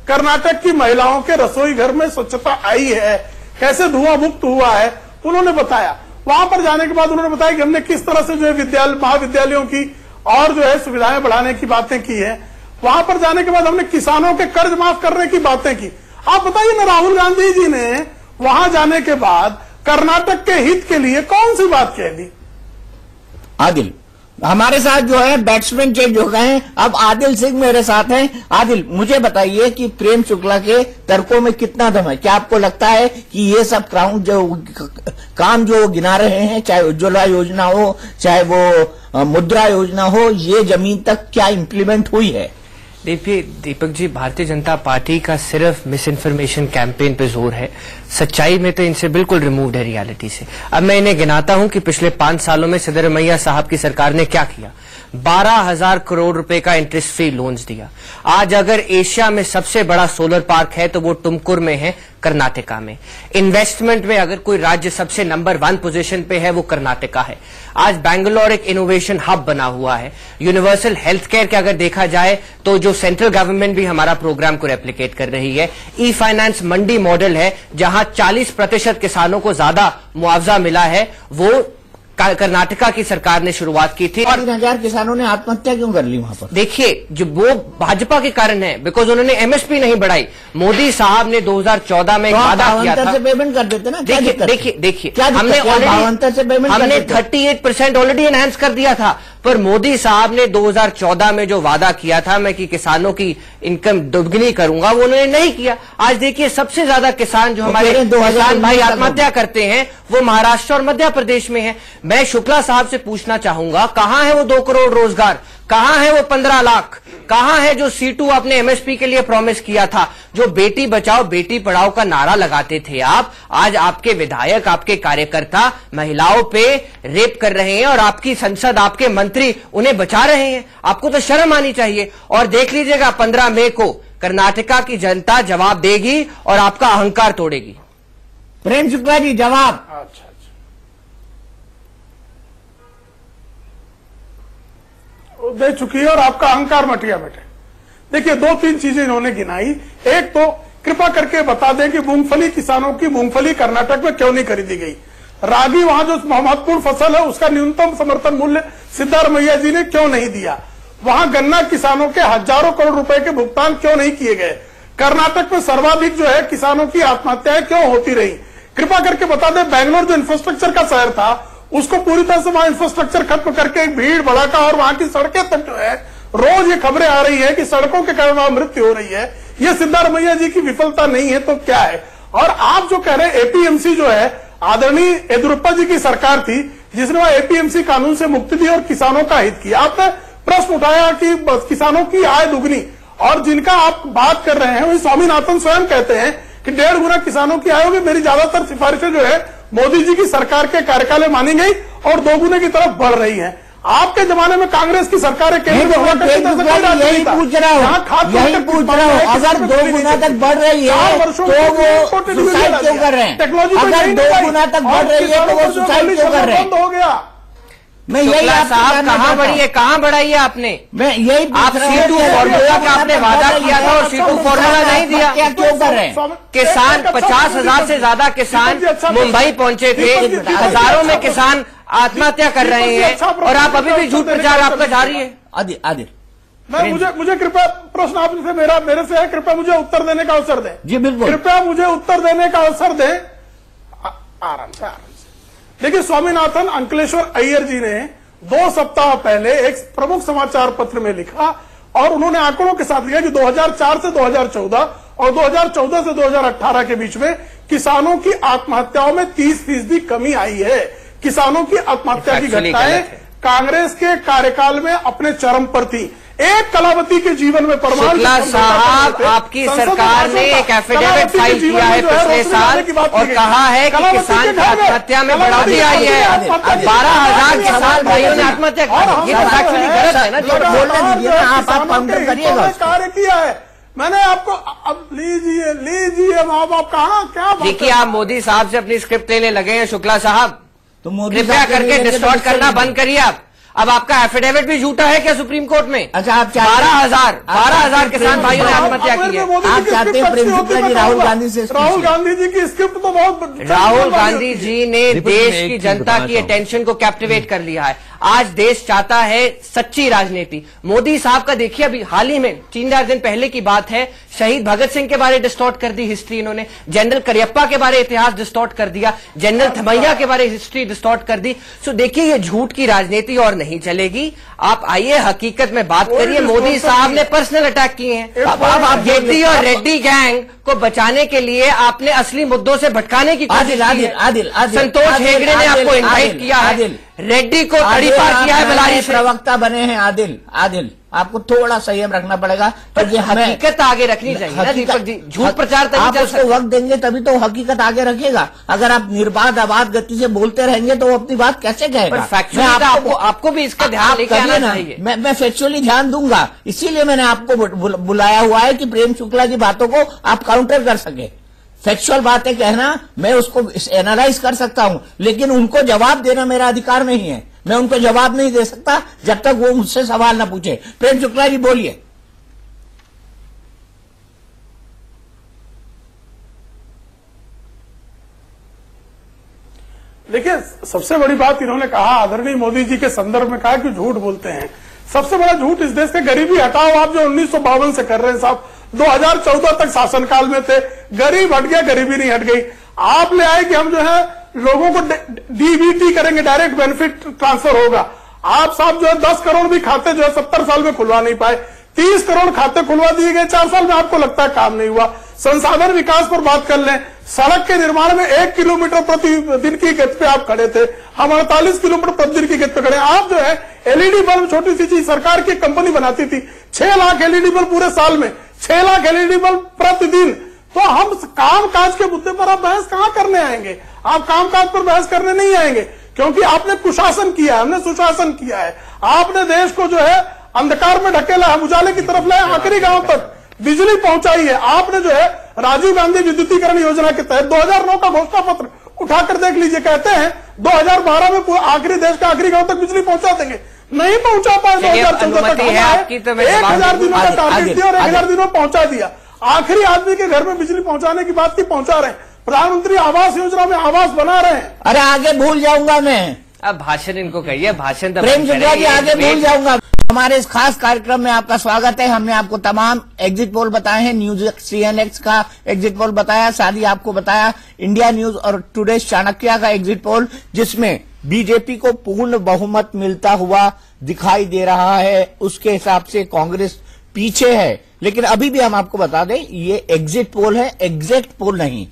कर्नाटक की महिलाओं के रसोई घर में स्वच्छता आई है, कैसे धुआं मुक्त हुआ है, उन्होंने बताया। वहां पर जाने के बाद उन्होंने बताया कि हमने किस तरह से जो है महाविद्यालयों की और जो है सुविधाएं बढ़ाने की बातें की है। वहां पर जाने के बाद हमने किसानों के कर्ज माफ करने की बातें की। आप बताइए ना, राहुल गांधी जी ने वहां जाने के बाद कर्नाटक के हित के लिए कौन सी बात कह दी? आदिल, हमारे साथ जो है बैट्समैन चेंज हो गए हैं, अब आदिल सिंह मेरे साथ हैं। आदिल, मुझे बताइए कि प्रेम शुक्ला के तर्कों में कितना दम है? क्या आपको लगता है कि ये सब काम जो गिना रहे हैं, चाहे उज्ज्वला योजना हो, चाहे वो मुद्रा योजना हो, ये जमीन तक क्या इम्प्लीमेंट हुई है? देखिए दीपक जी, भारतीय जनता पार्टी का सिर्फ मिस इन्फॉर्मेशन कैंपेन पे जोर है, सच्चाई में तो इनसे बिल्कुल रिमूव्ड है रियलिटी से। अब मैं इन्हें गिनाता हूं कि पिछले 5 सालों में सिद्धरमैया साहब की सरकार ने क्या किया। 12,000 करोड़ रुपए का इंटरेस्ट फ्री लोन्स दिया। आज अगर एशिया में सबसे बड़ा सोलर पार्क है तो वो टुमकुर में है, कर्नाटका में। इन्वेस्टमेंट में अगर कोई राज्य सबसे नंबर 1 पोजीशन पे है वो कर्नाटका है। आज बैंगलोर एक इनोवेशन हब बना हुआ है। यूनिवर्सल हेल्थ केयर के अगर देखा जाए तो जो सेंट्रल गवर्नमेंट भी हमारा प्रोग्राम को रेप्लिकेट कर रही है। ई फाइनेंस मंडी मॉडल है जहां 40% किसानों को ज्यादा मुआवजा मिला है, वो कर्नाटका की सरकार ने शुरुआत की थी। 3,000 किसानों ने आत्महत्या क्यों कर ली वहां पर? देखिए, जो वो भाजपा के कारण है, बिकॉज उन्होंने एमएसपी नहीं बढ़ाई। मोदी साहब ने 2014 में वादा किया था, से पेमेंट कर देते ना। देखिए हमने 38% ऑलरेडी एनहांस कर दिया था, पर मोदी साहब ने 2014 में जो वादा किया था मैं कि किसानों की इनकम दोगुनी करूंगा, वो उन्होंने नहीं किया। आज देखिए सबसे ज्यादा किसान जो हमारे किसान भाई आत्महत्या करते हैं वो महाराष्ट्र और मध्य प्रदेश में है। मैं शुक्ला साहब से पूछना चाहूंगा, कहां है वो 2 करोड़ रोजगार, कहां है वो 15 लाख, कहां है जो C2 आपने एमएसपी के लिए प्रॉमिस किया था, जो बेटी बचाओ बेटी पढ़ाओ का नारा लगाते थे आप। आज आपके विधायक, आपके कार्यकर्ता महिलाओं पे रेप कर रहे हैं और आपकी संसद, आपके मंत्री उन्हें बचा रहे हैं। आपको तो शर्म आनी चाहिए। और देख लीजिएगा 15 मई को कर्नाटका की जनता जवाब देगी और आपका अहंकार तोड़ेगी। प्रेम शुक्ला जी जवाब। अच्छा, दे चुकी है और आपका अहंकार मटिया बैठे। देखिए 2-3 चीजें इन्होंने गिनाई। एक तो कृपा करके बता दें कि मूंगफली, किसानों की मूंगफली कर्नाटक में क्यों नहीं खरीदी गई। रागी, वहां जो महत्वपूर्ण फसल है उसका न्यूनतम समर्थन मूल्य सिद्धारमैया जी ने क्यों नहीं दिया। वहां गन्ना किसानों के हजारों करोड़ रुपए के भुगतान क्यों नहीं किए गए। कर्नाटक में सर्वाधिक जो है किसानों की आत्महत्याएं क्यों होती रही। कृपा करके बता दें, बैंगलोर जो इंफ्रास्ट्रक्चर का शहर था उसको पूरी तरह से वहां इंफ्रास्ट्रक्चर खत्म करके एक भीड़ भड़ाका और वहां की सड़कें तक जो है रोज ये खबरें आ रही है कि सड़कों के कारण वहां मृत्यु हो रही है। ये सिद्धारमैया जी की विफलता नहीं है तो क्या है। और आप जो कह रहे हैं एपीएमसी जो है, आदरणीय येदियुरप्पा जी की सरकार थी जिसने वहां एपीएमसी कानून से मुक्ति दी और किसानों का हित किया। आपने प्रश्न उठाया कि किसानों की आय दुगनी, और जिनका आप बात कर रहे हैं वही स्वामीनाथन स्वयं कहते हैं कि 1.5 गुना किसानों की आय होगी। मेरी ज्यादातर सिफारिशें जो है मोदी जी की सरकार के कार्यकाल में मानी गई और 2 गुने की तरफ बढ़ रही हैं। आपके जमाने में कांग्रेस की सरकार केंद्र में हुआ करती थी, यही पूछ रहा हूँ। अगर 2 गुना तक बढ़ रही है तो वो सुसाइड क्यों कर रहे हैं? टेक्नोलॉजी अगर 2 गुना तक बढ़ रही है तो वो सुसाइड क्यों कर रहे हैं? हो गया। मैं यही साहब कहाँ बढ़ी है, कहाँ बढ़ाई है आपने? मैं यही आप C2 फॉर्मूला का आपने वादा किया था और C2 फॉर्मूला नहीं दिया। क्या क्यों कर रहे हैं? किसान 50,000 से ज्यादा किसान मुंबई पहुंचे थे। हजारों में किसान आत्महत्या कर रहे हैं और आप अभी भी झूठ प्रचार आपका जारी है। आदिल, मुझे कृपया प्रश्न आपसे मेरे से है, कृपया मुझे उत्तर देने का अवसर दें। जी बिल्कुल, कृपया मुझे उत्तर देने का अवसर दें। आराम से। देखिए, स्वामीनाथन अंकलेश्वर अय्यर जी ने 2 सप्ताह पहले एक प्रमुख समाचार पत्र में लिखा और उन्होंने आंकड़ों के साथ लिखा कि 2004 से 2014 और 2014 से 2018 के बीच में किसानों की आत्महत्याओं में 30% कमी आई है। किसानों की आत्महत्या की घटनाएं कांग्रेस के कार्यकाल में अपने चरम पर थी। एक कलावती के जीवन में शुक्ला साहब, आपकी सरकार ने एक एफिडेविट फाइल किया है पिछले साल और कहा है कि किसान की आत्महत्या में बढ़ोतरी आई है। 12,000 किसान भाइयों ने आत्महत्या की। ये तो एक्चुअली गलत है ना, जो बोलने दीजिए ना, आप काउंटर करिएगा। कार्य किया है मैंने आपको। अब लीजिए आप कहाँ क्या देखिए, आप मोदी साहब से अपनी स्क्रिप्ट लेने लगे हैं शुक्ला साहब, तो कृपया करके डिस्टॉर्ट करना बंद करिए। अब आपका एफिडेविट भी झूठा है क्या सुप्रीम कोर्ट में? अच्छा, आप 12,000 किसान भाइयों ने आत्महत्या की है। आप चाहते हैं प्रेम शुक्ला जी राहुल गांधी से? राहुल गांधी जी की स्क्रिप्ट तो बहुत, राहुल गांधी जी ने देश की जनता की अटेंशन को कैप्टिवेट कर लिया है। आज देश चाहता है सच्ची राजनीति। मोदी साहब का देखिए, अभी हाल ही में 3-4 दिन पहले की बात है, शहीद भगत सिंह के बारे डिस्टॉर्ट कर दी हिस्ट्री इन्होंने, जनरल करियप्पा के बारे इतिहास डिस्टॉर्ट कर दिया, जनरल थमैया के बारे हिस्ट्री डिस्टॉर्ट कर दी। सो देखिए, ये झूठ की राजनीति और नहीं चलेगी। आप आइए हकीकत में बात करिए। मोदी साहब ने पर्सनल अटैक किए हैं। अब जेटली और रेड्डी गैंग को बचाने के लिए आपने असली मुद्दों से भटकाने की कोशिश की है। संतोष हेगड़े ने आपको इनवाइट किया है, रेड्डी को तड़ीपार किया है बलारी से। प्रवक्ता बने हैं आदिल, आपको थोड़ा संयम रखना पड़ेगा, क्योंकि हकीकत आगे रखनी चाहिए ना दीपक जी। झूठ प्रचार तभी आप उसको वक्त देंगे तभी तो हकीकत आगे रखेगा। अगर आप निर्बाध आबाद गति से बोलते रहेंगे तो वो अपनी बात कैसे कहेगा? आपको भी इसका ध्यान लेके आना चाहिए। मैं फैक्चुअली ध्यान दूंगा, इसीलिए मैंने आपको बुलाया हुआ है कि प्रेम शुक्ला की बातों को आप काउंटर कर सके। फैक्चुअल बातें कहना मैं उसको एनालाइज कर सकता हूं, लेकिन उनको जवाब देना मेरा अधिकार नहीं है। मैं उनको जवाब नहीं दे सकता जब तक वो मुझसे सवाल ना पूछे। प्रेम शुक्ला जी बोलिए। देखिए, सबसे बड़ी बात इन्होंने कहा, आदरणीय मोदी जी के संदर्भ में कहा कि झूठ बोलते हैं। सबसे बड़ा झूठ इस देश के गरीबी हटाओ आप जो 1952 से कर रहे हैं साहब। 2014 तक शासनकाल में थे, गरीब हट गया, गरीबी नहीं हट गई। आप ले आए कि हम जो है लोगों को डीबीटी करेंगे, डायरेक्ट बेनिफिट ट्रांसफर होगा। आप साहब जो है 10 करोड़ भी खाते जो है 70 साल में खुलवा नहीं पाए। 30 करोड़ खाते खुलवा दिए गए 4 साल में, आपको लगता है काम नहीं हुआ। संसाधन विकास पर बात कर लें, सड़क के निर्माण में 1 किलोमीटर प्रति दिन की गति पे आप खड़े थे, हम 48 किलोमीटर प्रतिदिन की गति पे खड़े। आप जो है एलईडी बल्ब, छोटी सी चीज, सरकार की कंपनी बनाती थी, 6 लाख एलईडी बल्ब पूरे साल में, 6 लाख एलईडी बल्ब प्रतिदिन। तो हम काम काज के मुद्दे पर आप बहस कहां करने आएंगे? आप काम काज पर बहस करने नहीं आएंगे, क्योंकि आपने कुशासन किया है, हमने सुशासन किया है। आपने देश को जो है अंधकार में ढकेला, हम उजाले की तरफ लाए, आखिरी गांव तक बिजली पहुंचाई है। आपने जो है राजीव गांधी विद्युतीकरण योजना के तहत 2009 का घोषणा पत्र उठाकर देख लीजिए, कहते हैं 2012 में आखिरी देश का आखिरी गांव तक बिजली पहुंचा देंगे, नहीं पहुंचा पाए। 2014 तक 1000 दिनों का टारगेट दिया और 1000 दिनों पहुंचा दिया। आखिरी आदमी के घर में बिजली पहुंचाने की बात की पहुंचा रहे हैं। प्रधानमंत्री आवास योजना में आवास बना रहे हैं। अरे आगे भूल जाऊंगा मैं, अब भाषण इनको कहिए, भाषण प्रेम शुक्ला जी आगे भूल जाऊंगा। हमारे इस खास कार्यक्रम में आपका स्वागत है। हमने आपको तमाम एग्जिट पोल बताए हैं, न्यूज CNX का एग्जिट पोल बताया, साथ ही आपको बताया इंडिया न्यूज और टुडे चाणक्य का एग्जिट पोल, जिसमें बीजेपी को पूर्ण बहुमत मिलता हुआ दिखाई दे रहा है। उसके हिसाब से कांग्रेस पीछे है, लेकिन अभी भी हम आपको बता दें ये एग्जिट पोल है, एग्जैक्ट पोल नहीं।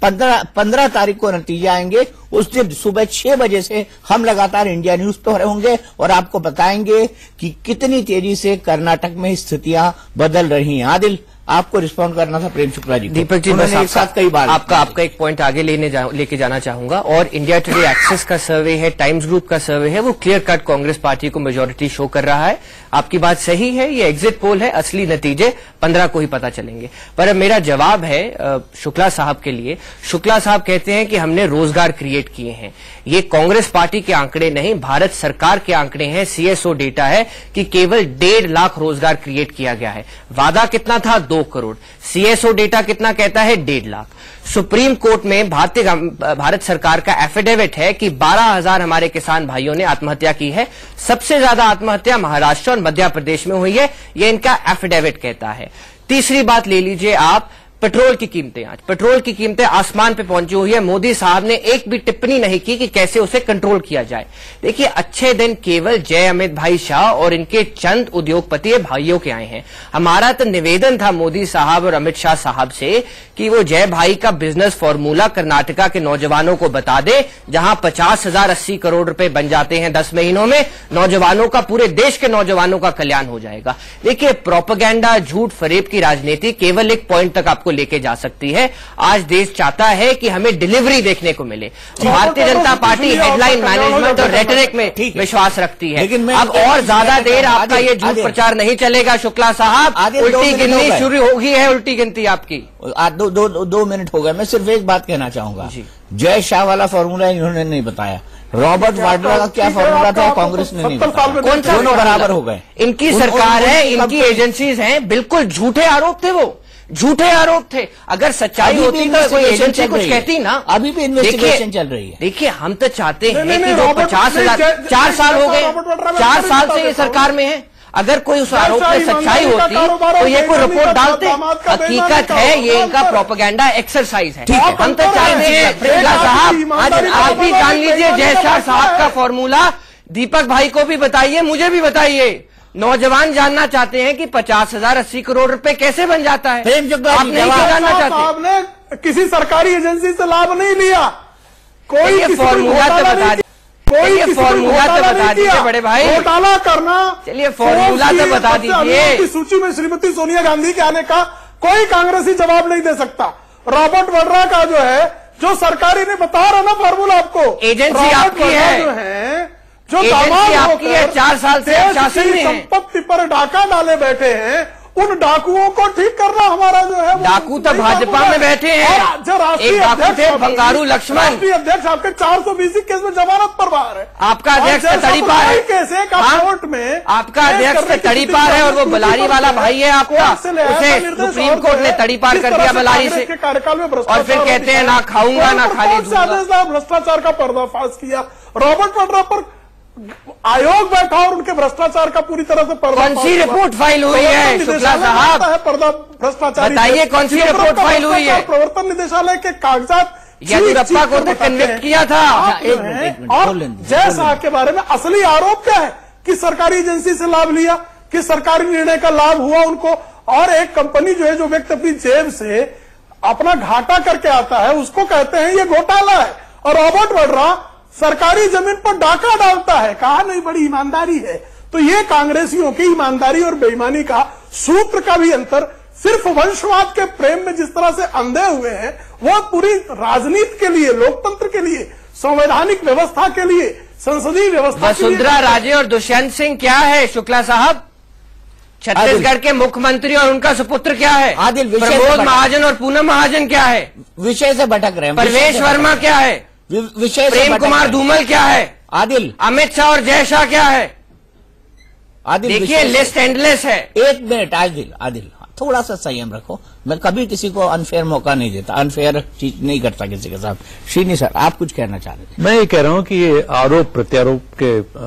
15 तारीख को नतीजे आएंगे, उस दिन सुबह 6 बजे से हम लगातार इंडिया न्यूज पर रहोगे और आपको बताएंगे कि कितनी तेजी से कर्नाटक में स्थितियां बदल रही हैं। आदिल, आपको रिस्पॉन्ड करना था प्रेम शुक्ला जी। दीपक जी, बस एक साथ कई बार आपका एक पॉइंट आगे लेके जाना चाहूंगा। और इंडिया टुडे एक्सेस का सर्वे है, टाइम्स ग्रुप का सर्वे है, वो क्लियर कट कांग्रेस पार्टी को मेजोरिटी शो कर रहा है। आपकी बात सही है, ये एग्जिट पोल है, असली नतीजे 15 को ही पता चलेंगे। पर अब मेरा जवाब है शुक्ला साहब के लिए। शुक्ला साहब कहते हैं कि हमने रोजगार क्रिएट किए हैं। ये कांग्रेस पार्टी के आंकड़े नहीं, भारत सरकार के आंकड़े हैं। CSO डेटा है कि केवल 1.5 लाख रोजगार क्रिएट किया गया है। वादा कितना था? 2 करोड़। CSO डेटा कितना कहता है? 1.5 लाख। सुप्रीम कोर्ट में भारत सरकार का एफिडेविट है कि 12,000 हमारे किसान भाइयों ने आत्महत्या की है। सबसे ज्यादा आत्महत्या महाराष्ट्र और मध्य प्रदेश में हुई है, यह इनका एफिडेविट कहता है। तीसरी बात ले लीजिए आप, पेट्रोल की कीमतें। आज पेट्रोल की कीमतें आसमान पे पहुंची हुई है। मोदी साहब ने एक भी टिप्पणी नहीं की कि कैसे उसे कंट्रोल किया जाए। देखिए, अच्छे दिन केवल जय अमित भाई शाह और इनके चंद उद्योगपति भाइयों के आए हैं। हमारा तो निवेदन था मोदी साहब और अमित शाह साहब से कि वो जय भाई का बिजनेस फॉर्मूला कर्नाटका के नौजवानों को बता दे, जहां 50,000 80 करोड़ रुपए बन जाते हैं 10 महीनों में। नौजवानों का, पूरे देश के नौजवानों का कल्याण हो जाएगा। देखिए, प्रोपेगेंडा, झूठ फरेब की राजनीति केवल एक पॉइंट तक आपको लेके जा सकती है। आज देश चाहता है कि हमें डिलीवरी देखने को मिले। Bharatiya Janata party headline management और रेटरिक में विश्वास रखती है। अब और ज्यादा देर आपका ये झूठ प्रचार नहीं चलेगा शुक्ला साहब। उल्टी गिनती शुरू होगी है, उल्टी गिनती आपकी। 2 मिनट हो गए। मैं सिर्फ एक बात कहना चाहूंगा, जय शाह वाला फॉर्मूला इन्होंने नहीं बताया। रॉबर्ट वाड्रा का क्या फॉर्मूला था, कांग्रेस ने नहीं बताया। कौन सा दोनों बराबर हो गए। इनकी सरकार है, इनकी एजेंसीज हैं, बिल्कुल झूठे आरोप थे, वो झूठे आरोप थे। अगर सच्चाई होती तो कोई एजेंसी कुछ कहती ना। अभी भी इन्वेस्टिगेशन चल रही है। देखिए हम तो चाहते हैं कि वो 50,000 4 साल हो गए, 4 साल से ये सरकार में है। अगर कोई उस आरोप में सच्चाई होती तो ये कोई रिपोर्ट डालते। हकीकत है ये इनका प्रोपेगेंडा एक्सरसाइज है। हम तो चाहते हैं प्रियंका साहब आप भी जान लीजिए जय शाह साहब का फॉर्मूला। दीपक भाई को भी बताइए, मुझे भी बताइए। नौजवान जानना चाहते हैं कि 50,000 80 करोड़ रुपए कैसे बन जाता है। आप नहीं जानना चाहते। आपने किसी सरकारी एजेंसी से लाभ नहीं लिया। कोई फॉर्मूला तो बता दीजिए, कोई फॉर्मूला तो बता दीजिए बड़े भाई। घोटाला करना, चलिए फॉर्मूला तो बता दीजिए। सूची में श्रीमती सोनिया गांधी के आने का कोई कांग्रेसी जवाब नहीं दे सकता। रॉबर्ट वाड्रा का जो है, जो सरकारी ने बता रहा ना फॉर्मूला आपको, एजेंसी आपकी है, जो दामाद आपकी है, 4 साल से शासन में है। संपत्ति पर डाका डाले बैठे हैं, उन डाकुओं को ठीक करना हमारा जो है। डाकू तो भाजपा में बैठे हैं। एक डाकू थे बंगारू लक्ष्मण। राष्ट्रीय अध्यक्ष आपके 420 केस में जमानत पर बाहर है। आपका अध्यक्ष तड़ीपार है, कोर्ट में आपका अध्यक्ष तड़ीपार है और वो बलारी वाला भाई है आपका। उसे सुप्रीम कोर्ट ने तड़ीपार कर दिया बलारी से। कार्यकाल में और फिर कहते हैं ना खाऊंगा ना खाली दूंगा। भ्रष्टाचार का पर्दाफाश किया। रॉबर्ट वाड्रा पर आयोग बैठा और उनके भ्रष्टाचार का पूरी तरह से कौन सी रिपोर्ट फाइल हुई है शुक्ला साहब? भ्रष्टाचार बताइए कौन सी रिपोर्ट फाइल हुई है? प्रवर्तन निदेशालय के कागजात येदियुरप्पा को तो कन्विक्ट किया था। और जय शाह के बारे में असली आरोप क्या है कि सरकारी एजेंसी से लाभ लिया, कि सरकारी निर्णय का लाभ हुआ उनको। और एक कंपनी जो है, जो व्यक्ति अपनी जेब से अपना घाटा करके आता है, उसको कहते हैं ये घोटाला है। और रॉबर्ट वाड्रा सरकारी जमीन पर डाका डालता है। कहा नहीं बड़ी ईमानदारी है। तो ये कांग्रेसियों की ईमानदारी और बेईमानी का सूत्र का भी अंतर, सिर्फ वंशवाद के प्रेम में जिस तरह से अंधे हुए हैं, वो पूरी राजनीति के लिए, लोकतंत्र के लिए, संवैधानिक व्यवस्था के लिए, संसदीय व्यवस्था वसुंधरा राजे और दुष्यंत सिंह क्या है शुक्ला साहब? छत्तीसगढ़ के मुख्यमंत्री और उनका सुपुत्र क्या है? आदिल। प्रमोद महाजन और पूनम महाजन क्या है? विषय से भटक रहे हैं। परवेश वर्मा क्या है? विषय प्रेम कुमार धूमल क्या है? आदिल। अमित शाह और जय शाह क्या है? आदिल देखिए लिस्ट एंडलेस है। 1 मिनट आदिल थोड़ा सा संयम रखो। मैं कभी किसी को अनफेयर मौका नहीं देता, अनफेयर चीज नहीं करता किसी के साथ। श्रीनी सर आप कुछ कहना चाह रहे थे? मैं ये कह रहा हूँ कि ये आरोप प्रत्यारोप के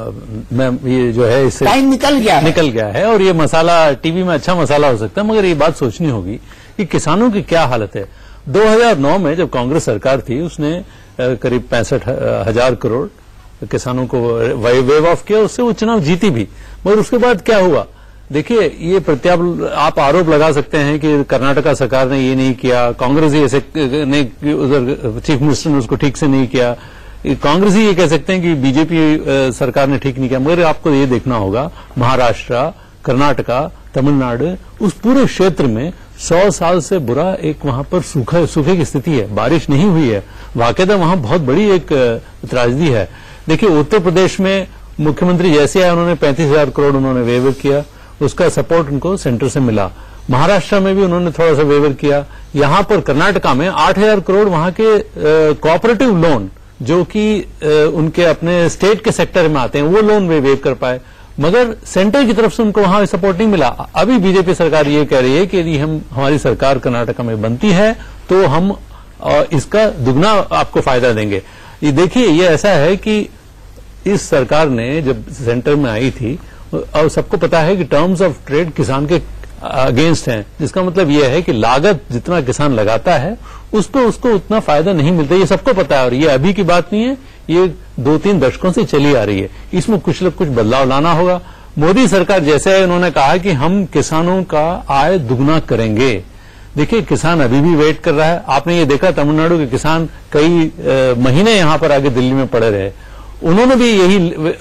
मैं ये जो है इससे टाइम निकल गया है और ये मसाला टीवी में अच्छा मसाला हो सकता है, मगर ये बात सोचनी होगी कि किसानों की क्या हालत है। 2009 में जब कांग्रेस सरकार थी, उसने करीब 65,000 करोड़ किसानों को वेव ऑफ किया, उससे वो चुनाव जीती भी। मगर उसके बाद क्या हुआ? देखिए ये आप आरोप लगा सकते हैं कि कर्नाटका सरकार ने ये नहीं किया, कांग्रेस ही ऐसे ने, उधर चीफ मिनिस्टर ने उसको ठीक से नहीं किया, कांग्रेस ही ये कह सकते हैं कि बीजेपी सरकार ने ठीक नहीं किया। मगर आपको ये देखना होगा, महाराष्ट्र, कर्नाटका, तमिलनाडु, उस पूरे क्षेत्र में 100 साल से बुरा एक वहां पर सूखे की स्थिति है, बारिश नहीं हुई है। वाकईदा वहां बहुत बड़ी एक त्रासदी है। देखिए उत्तर प्रदेश में मुख्यमंत्री जैसे आए, उन्होंने 35,000 करोड़ उन्होंने वेवर किया, उसका सपोर्ट उनको सेंटर से मिला। महाराष्ट्र में भी उन्होंने थोड़ा सा वेवर किया। यहां पर कर्नाटका में 8,000 करोड़ वहां के कोऑपरेटिव लोन, जो कि उनके अपने स्टेट के सेक्टर में आते हैं, वो लोन वे वेव कर पाए। मगर सेंटर की तरफ से उनको वहां सपोर्ट नहीं मिला। अभी बीजेपी सरकार ये कह रही है कि यदि हमारी सरकार कर्नाटका में बनती है तो हम इसका दुगना आपको फायदा देंगे। ये देखिए, ये ऐसा है कि इस सरकार ने जब सेंटर में आई थी, और सबको पता है कि टर्म्स ऑफ ट्रेड किसान के अगेंस्ट हैं, जिसका मतलब यह है कि लागत जितना किसान लगाता है उस पर उसको उतना फायदा नहीं मिलता। ये सबको पता है और ये अभी की बात नहीं है, ये 2-3 दशकों से चली आ रही है। इसमें कुछ न कुछ बदलाव लाना होगा। मोदी सरकार जैसे है, उन्होंने कहा कि हम किसानों का आय दुगना करेंगे। देखिए किसान अभी भी वेट कर रहा है। आपने ये देखा तमिलनाडु के किसान कई महीने यहां पर आगे दिल्ली में पड़े रहे, उन्होंने भी यही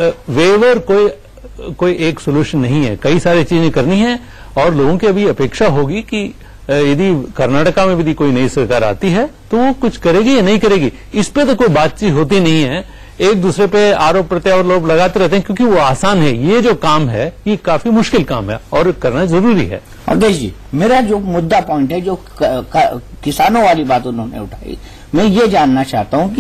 वेवर कोई एक सोल्यूशन नहीं है, कई सारी चीजें करनी है और लोगों की अभी अपेक्षा होगी कि यदि कर्नाटका में भी कोई नई सरकार आती है तो वो कुछ करेगी या नहीं करेगी, इस पे तो कोई बातचीत होती नहीं है। एक दूसरे पे आरोप प्रत्यारोप लोग लगाते रहते हैं क्योंकि वो आसान है। ये जो काम है ये काफी मुश्किल काम है और करना जरूरी है। अवधेश जी, मेरा जो मुद्दा पॉइंट है, जो किसानों वाली बात उन्होंने उठाई, मैं ये जानना चाहता हूं कि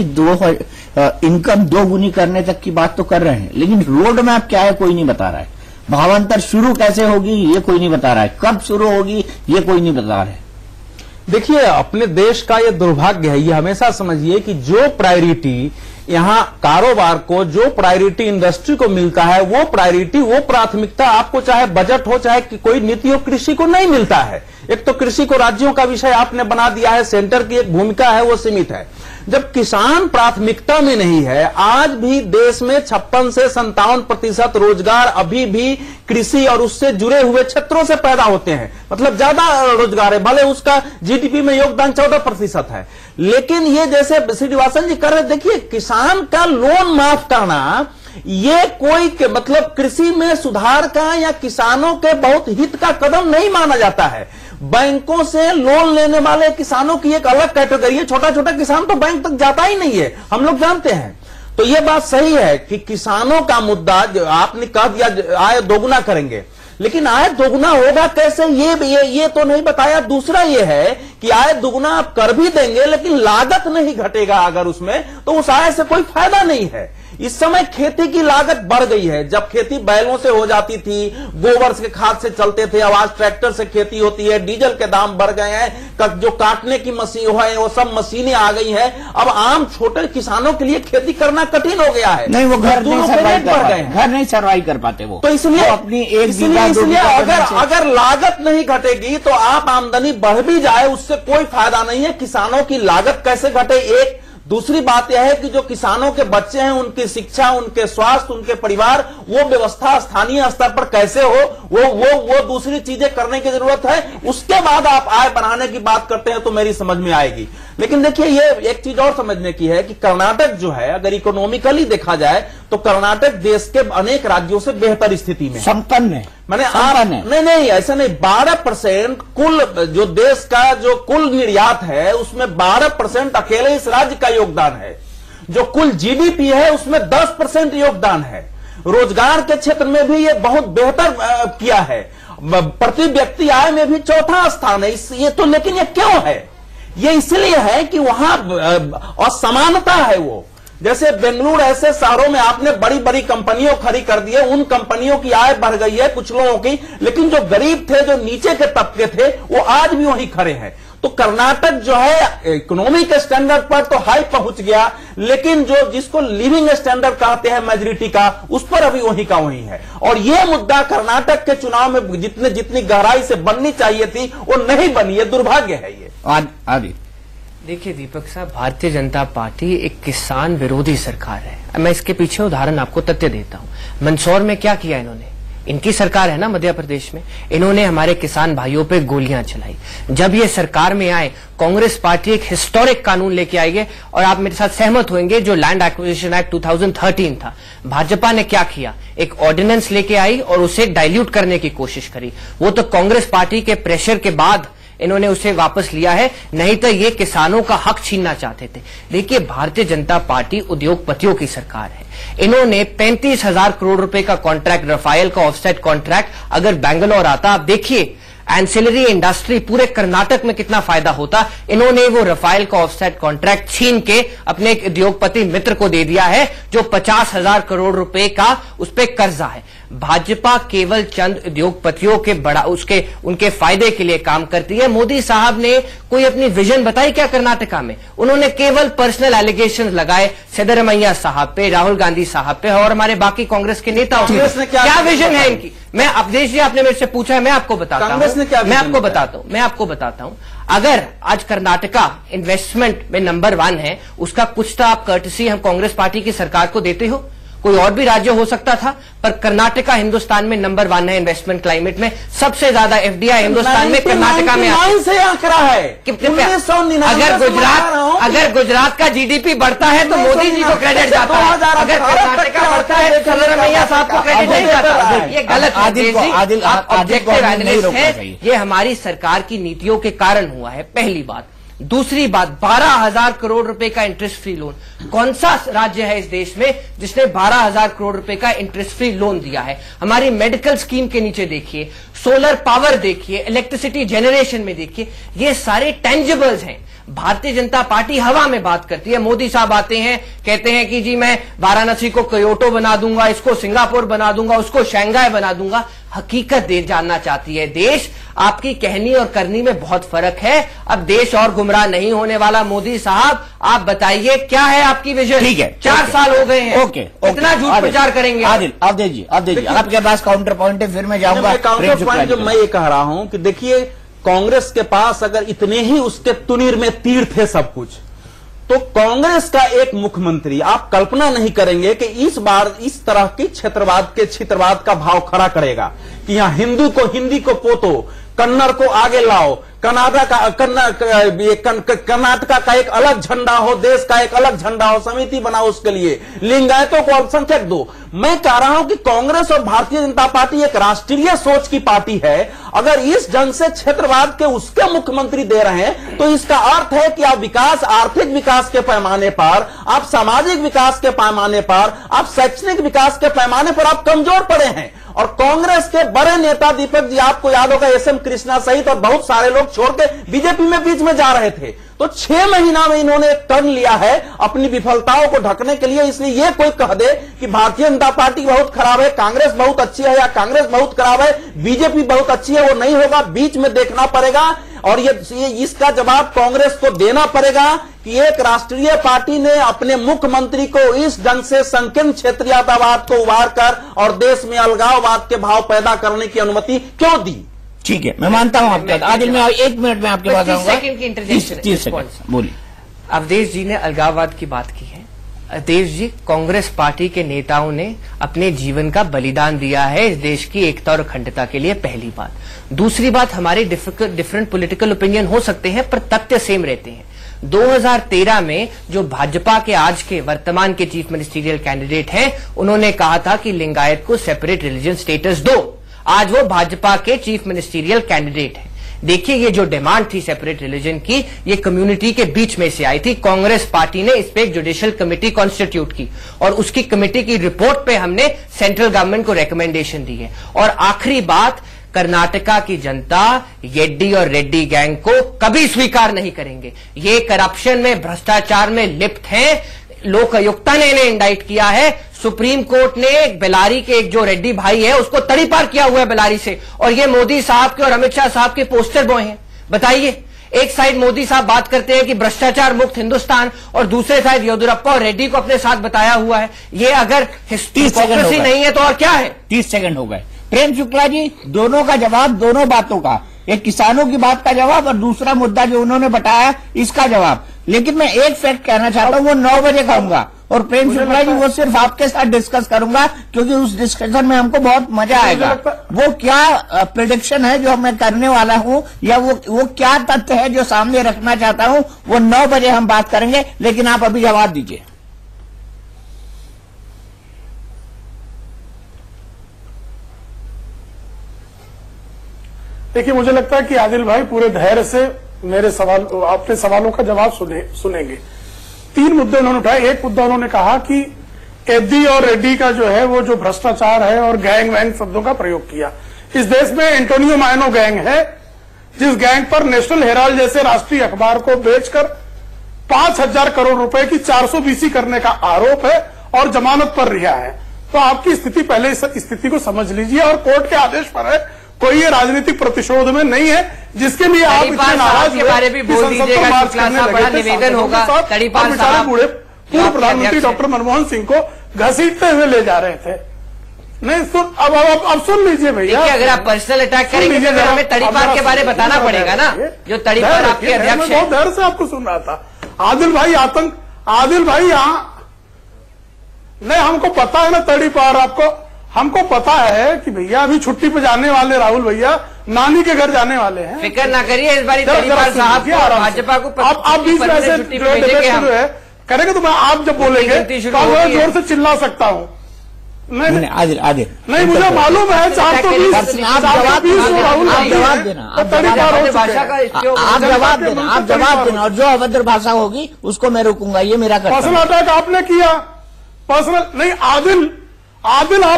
इनकम दोगुनी करने तक की बात तो कर रहे हैं, लेकिन रोड मैप क्या है कोई नहीं बता रहा है। भावांतर शुरू कैसे होगी ये कोई नहीं बता रहा है, कब शुरू होगी ये कोई नहीं बता रहा है। देखिए, अपने देश का ये दुर्भाग्य है, ये हमेशा समझिए कि जो प्रायोरिटी यहाँ कारोबार को, जो प्रायोरिटी इंडस्ट्री को मिलता है, वो प्रायोरिटी, वो प्राथमिकता आपको चाहे बजट हो चाहे कोई नीति हो, कृषि को नहीं मिलता है। एक तो कृषि को राज्यों का विषय आपने बना दिया है, सेंटर की एक भूमिका है वो सीमित है। जब किसान प्राथमिकता में नहीं है, आज भी देश में 56 से 57% रोजगार अभी भी कृषि और उससे जुड़े हुए क्षेत्रों से पैदा होते हैं, मतलब ज्यादा रोजगार है, भले उसका जीडीपी में योगदान 14% है। लेकिन ये जैसे श्रीनिवासन जी कर रहे, देखिए किसान का लोन माफ करना ये कोई मतलब कृषि में सुधार का या किसानों के बहुत हित का कदम नहीं माना जाता है। बैंकों से लोन लेने वाले किसानों की एक अलग कैटेगरी है, छोटा छोटा किसान तो बैंक तक जाता ही नहीं है, हम लोग जानते हैं। तो ये बात सही है कि किसानों का मुद्दा, आपने कह दिया आय दोगुना करेंगे, लेकिन आय दोगुना होगा कैसे ये तो नहीं बताया। दूसरा ये है कि आय दोगुना आप कर भी देंगे लेकिन लागत नहीं घटेगा, अगर उसमें तो उस आय से कोई फायदा नहीं है। इस समय खेती की लागत बढ़ गई है। जब खेती बैलों से हो जाती थी, गोबर के खाद से चलते थे, अब आज ट्रैक्टर से खेती होती है, डीजल के दाम बढ़ गए हैं, जो काटने की मशीन है वो सब मशीनें आ गई हैं। अब आम छोटे किसानों के लिए खेती करना कठिन हो गया है। नहीं, वो घर नहीं सर्वाइव कर पाते वो, तो इसलिए अपनी इसलिए अगर लागत नहीं घटेगी तो आप आमदनी बढ़ भी जाए उससे कोई फायदा नहीं है। किसानों की लागत कैसे घटे, एक दूसरी बात यह है कि जो किसानों के बच्चे हैं उनकी शिक्षा, उनके स्वास्थ्य, उनके परिवार, वो व्यवस्था स्थानीय स्तर पर कैसे हो, वो दूसरी चीजें करने की जरूरत है। उसके बाद आप आय बढ़ाने की बात करते हैं तो मेरी समझ में आएगी। लेकिन देखिए, ये एक चीज और समझने की है कि कर्नाटक जो है, अगर इकोनॉमिकली देखा जाए तो कर्नाटक देश के अनेक राज्यों से बेहतर स्थिति में संपन्न है। मैंने नहीं ऐसा नहीं, 12% कुल जो देश का जो कुल निर्यात है उसमें 12% अकेले इस राज्य का योगदान है। जो कुल जीडीपी है उसमें 10% योगदान है। रोजगार के क्षेत्र में भी ये बहुत बेहतर किया है। प्रति व्यक्ति आय में भी चौथा स्थान है। ये तो, लेकिन ये क्यों है? ये इसलिए है कि वहां असमानता है। वो जैसे बेंगलुरु ऐसे शहरों में आपने बड़ी बड़ी कंपनियों खड़ी कर दी है, उन कंपनियों की आय बढ़ गई है कुछ लोगों की, लेकिन जो गरीब थे, जो नीचे के तबके थे, वो आज भी वहीं खड़े हैं। तो कर्नाटक जो है इकोनॉमिक स्टैंडर्ड पर तो हाई पहुंच गया, लेकिन जो जिसको लिविंग स्टैंडर्ड कहते हैं मेजॉरिटी का, उस पर अभी वहीं का वहीं है। और यह मुद्दा कर्नाटक के चुनाव में जितनी गहराई से बननी चाहिए थी वो नहीं बनी है, दुर्भाग्य है ये। आदि देखिए दीपक साहब, भारतीय जनता पार्टी एक किसान विरोधी सरकार है। मैं इसके पीछे उदाहरण आपको तथ्य देता हूं। मंदसौर में क्या किया इन्होंने, इनकी सरकार है ना मध्य प्रदेश में, इन्होंने हमारे किसान भाइयों पे गोलियां चलाई। जब ये सरकार में आए, कांग्रेस पार्टी एक हिस्टोरिक कानून लेके आई है, और आप मेरे साथ सहमत होंगे, जो लैंड एक्विजिशन एक्ट 2013 था, भाजपा ने क्या किया, एक ऑर्डिनेंस लेके आई और उसे डाइल्यूट करने की कोशिश करी। वो तो कांग्रेस पार्टी के प्रेशर के बाद इन्होंने उसे वापस लिया है, नहीं तो ये किसानों का हक छीनना चाहते थे। देखिए, भारतीय जनता पार्टी उद्योगपतियों की सरकार है। इन्होंने 35,000 करोड़ रुपए का कॉन्ट्रैक्ट, रफाइल का ऑफसेट कॉन्ट्रैक्ट अगर बैंगलोर आता, आप देखिए एंसिलरी इंडस्ट्री पूरे कर्नाटक में कितना फायदा होता। इन्होंने वो रफाइल का ऑफसेट कॉन्ट्रैक्ट छीन के अपने एक उद्योगपति मित्र को दे दिया है, जो 50,000 करोड़ रुपए का उस पर कर्जा है। भाजपा केवल चंद उद्योगपतियों के उनके फायदे के लिए काम करती है। मोदी साहब ने कोई अपनी विजन बताई क्या कर्नाटका में? उन्होंने केवल पर्सनल एलिगेशंस लगाए सिद्धरमैया साहब पे, राहुल गांधी साहब पे और हमारे बाकी कांग्रेस के नेताओं पे। क्या विजन है इनकी? मैं अवधेश जी, आपने मेरे से पूछा है, मैं आपको बताता हूं। मैं आपको बताता हूं। अगर आज कर्नाटका इन्वेस्टमेंट में नंबर 1 है, उसका कुछ तो आप कर्टसी हम कांग्रेस पार्टी की सरकार को देते हो। कोई और भी राज्य हो सकता था, पर कर्नाटका हिंदुस्तान में नंबर 1 है इन्वेस्टमेंट क्लाइमेट में। सबसे ज्यादा एफडीआई हिंदुस्तान में कर्नाटका में से आंकड़ा है। अगर गुजरात का जीडीपी बढ़ता है तो मोदी जी को क्रेडिट जाता है, अगर कर्नाटका बढ़ता है तो सिद्धरामैया साहब को क्रेडिट नहीं जाता। ये गलत है जी, आप ऑब्जेक्टिव एनालिस्ट हैं। ये हमारी सरकार की नीतियों के कारण हुआ है, पहली बात। दूसरी बात, 12,000 करोड़ रुपए का इंटरेस्ट फ्री लोन। कौन सा राज्य है इस देश में जिसने 12,000 करोड़ रुपए का इंटरेस्ट फ्री लोन दिया है? हमारी मेडिकल स्कीम के नीचे देखिए, सोलर पावर देखिए, इलेक्ट्रिसिटी जनरेशन में देखिए, ये सारे टेंजिबल्स हैं। भारतीय जनता पार्टी हवा में बात करती है। मोदी साहब आते हैं, कहते हैं कि जी मैं वाराणसी को क्योटो बना दूंगा, इसको सिंगापुर बना दूंगा, उसको शंघाई बना दूंगा। हकीकत जानना चाहती है देश। आपकी कहनी और करनी में बहुत फर्क है। अब देश और गुमराह नहीं होने वाला। मोदी साहब आप बताइए क्या है आपकी विजन? ठीक है, 4 साल हो गए हैं। ओके, कितना झूठ प्रचार करेंगे? आदिल जी आपके पास काउंटर पॉइंट है, फिर मैं जाऊंगा। काउंटर पॉइंट जो मैं ये कह रहा हूं कि देखिए, कांग्रेस के पास अगर इतने ही उसके तुनीर में तीर थे सब कुछ, तो कांग्रेस का एक मुख्यमंत्री आप कल्पना नहीं करेंगे कि इस बार इस तरह की क्षेत्रवाद का भाव खड़ा करेगा कि यहां हिंदू को हिंदी को पोतो, कन्नड़ को आगे लाओ, कर्नाटका का एक अलग झंडा हो, देश का एक अलग झंडा हो, समिति बनाओ उसके लिए, लिंगायतों को अल्पसंख्यक दो। मैं कह रहा हूं कि कांग्रेस और भारतीय जनता पार्टी एक राष्ट्रीय सोच की पार्टी है। अगर इस ढंग से क्षेत्रवाद के उसके मुख्यमंत्री दे रहे हैं तो इसका अर्थ है कि आप विकास, आर्थिक विकास के पैमाने पर, आप सामाजिक विकास के पैमाने पर, आप शैक्षणिक विकास के पैमाने पर आप कमजोर पड़े हैं। और कांग्रेस के बड़े नेता दीपक जी, आपको याद होगा, एसएम कृष्णा सहित और बहुत सारे लोग छोड़ के बीजेपी में बीच में जा रहे थे, तो 6 महीना में इन्होंने एक टर्न लिया है अपनी विफलताओं को ढकने के लिए। इसलिए ये कोई कह दे कि भारतीय जनता पार्टी बहुत खराब है, कांग्रेस बहुत अच्छी है, या कांग्रेस बहुत खराब है, बीजेपी बहुत अच्छी है, वो नहीं होगा। बीच में देखना पड़ेगा और ये इसका जवाब कांग्रेस को देना पड़ेगा कि एक राष्ट्रीय पार्टी ने अपने मुख्यमंत्री को इस ढंग से संकीर्ण क्षेत्रीयतावाद को उभार कर और देश में अलगाववाद के भाव पैदा करने की अनुमति क्यों दी? ठीक है, मैं मानता हूं आपका। आदिल, मैं 1 मिनट में आपके पास आऊंगा। 30 सेकंड बोलिए। अवधेश जी ने अलगाववाद की बात की है। अवधेश जी, कांग्रेस पार्टी के नेताओं ने अपने जीवन का बलिदान दिया है इस देश की एकता और अखंडता के लिए, पहली बात। दूसरी बात, हमारे डिफरेंट पॉलिटिकल ओपिनियन हो सकते हैं पर तथ्य सेम रहते हैं। 2013 में जो भाजपा के आज के वर्तमान के चीफ मिनिस्टीरियल कैंडिडेट हैं, उन्होंने कहा था कि लिंगायत को सेपरेट रिलीजन स्टेटस दो। आज वो भाजपा के चीफ मिनिस्टीरियल कैंडिडेट हैं। देखिए, ये जो डिमांड थी सेपरेट रिलीजन की, ये कम्युनिटी के बीच में से आई थी। कांग्रेस पार्टी ने इस पे एक जुडिशियल कमेटी कॉन्स्टिट्यूट की और उसकी कमेटी की रिपोर्ट पे हमने सेंट्रल गवर्नमेंट को रिकमेंडेशन दी है। और आखिरी बात, कर्नाटका की जनता येड्डी और रेड्डी गैंग को कभी स्वीकार नहीं करेंगे। ये करप्शन में, भ्रष्टाचार में लिप्त हैं। लोक आयुक्ता ने इन्हें इंडाइट किया है। सुप्रीम कोर्ट ने बेलारी के एक जो रेड्डी भाई है उसको तड़ीपार किया हुआ है बेलारी से, और ये मोदी साहब के और अमित शाह साहब के पोस्टर बॉय हैं। बताइए, एक साइड मोदी साहब बात करते हैं कि भ्रष्टाचार मुक्त हिंदुस्तान, और दूसरे साइड येदियुरप्पा और रेड्डी को अपने साथ बताया हुआ है। ये अगर हिस्ट्री नहीं है तो और क्या है? 30 सेकंड हो गए। प्रेम शुक्ला जी, दोनों का जवाब, दोनों बातों का, एक किसानों की बात का जवाब और दूसरा मुद्दा जो उन्होंने बताया इसका जवाब। लेकिन मैं एक फैक्ट कहना चाहता हूं, वो 9 बजे कहूंगा, और प्रेम शुक्ला जी वो सिर्फ आपके साथ डिस्कस करूंगा क्योंकि उस डिस्कशन में हमको बहुत मजा आएगा। वो क्या प्रेडिक्शन है जो मैं करने वाला हूं, या वो क्या तथ्य है जो सामने रखना चाहता हूं, वो 9 बजे हम बात करेंगे। लेकिन आप अभी जवाब दीजिए। देखिए, मुझे लगता है कि आदिल भाई पूरे धैर्य से मेरे आपके सवालों का जवाब सुनेंगे। 3 मुद्दे उन्होंने उठाए। एक मुद्दा उन्होंने कहा कि एदी और रेड्डी का जो है वो जो भ्रष्टाचार है और गैंग वैंग शब्दों का प्रयोग किया। इस देश में एंटोनियो मायनो गैंग है, जिस गैंग पर नेशनल हेराल्ड जैसे राष्ट्रीय अखबार को बेचकर 5,000 करोड़ रुपए की 420 करने का आरोप है और जमानत पर रिहा है। तो आपकी स्थिति, पहले इस स्थिति को समझ लीजिए, और कोर्ट के आदेश पर है, कोई ये राजनीतिक प्रतिशोध में नहीं है जिसके लिए आप इतने नाराज हुए। बारे भी बोल दीजिएगा, बड़ा निवेदन होगा। तड़ीपार साहब बूढ़े पूर्व प्रधानमंत्री डॉक्टर मनमोहन सिंह को घसीटते हुए ले जा रहे थे। नहीं सुन, अब सुन लीजिए भैया। अगर आप पर्सनल अटैक करेंगे तो हमें तड़ीपार के बारे बताना पड़ेगा ना, जो तड़ीपार आपके अध्यक्ष है। बहुत देर से आपको सुन रहा था। आदिल भाई, यहाँ नहीं, हमको पता है ना तड़ी पार, आपको हमको पता है कि भैया अभी छुट्टी पे जाने वाले राहुल भैया नानी के घर जाने वाले हैं। फिक्र ना करिए, इस बार साहब भाजपा को आप बीच में ऐसे शुरू है करेंगे तो मैं आप जब बोलेंगे तो मैं जोर से चिल्ला सकता हूँ। नहीं आदिल नहीं, मुझे मालूम है 420 राहुल आप जवाब देना, आप जवाब देना और जो अभद्र भाषा होगी उसको मैं रोकूंगा, ये मेरा कर्तव्य। पर्सनल अटैक आपने किया, पर्सनल नहीं। आदिल आप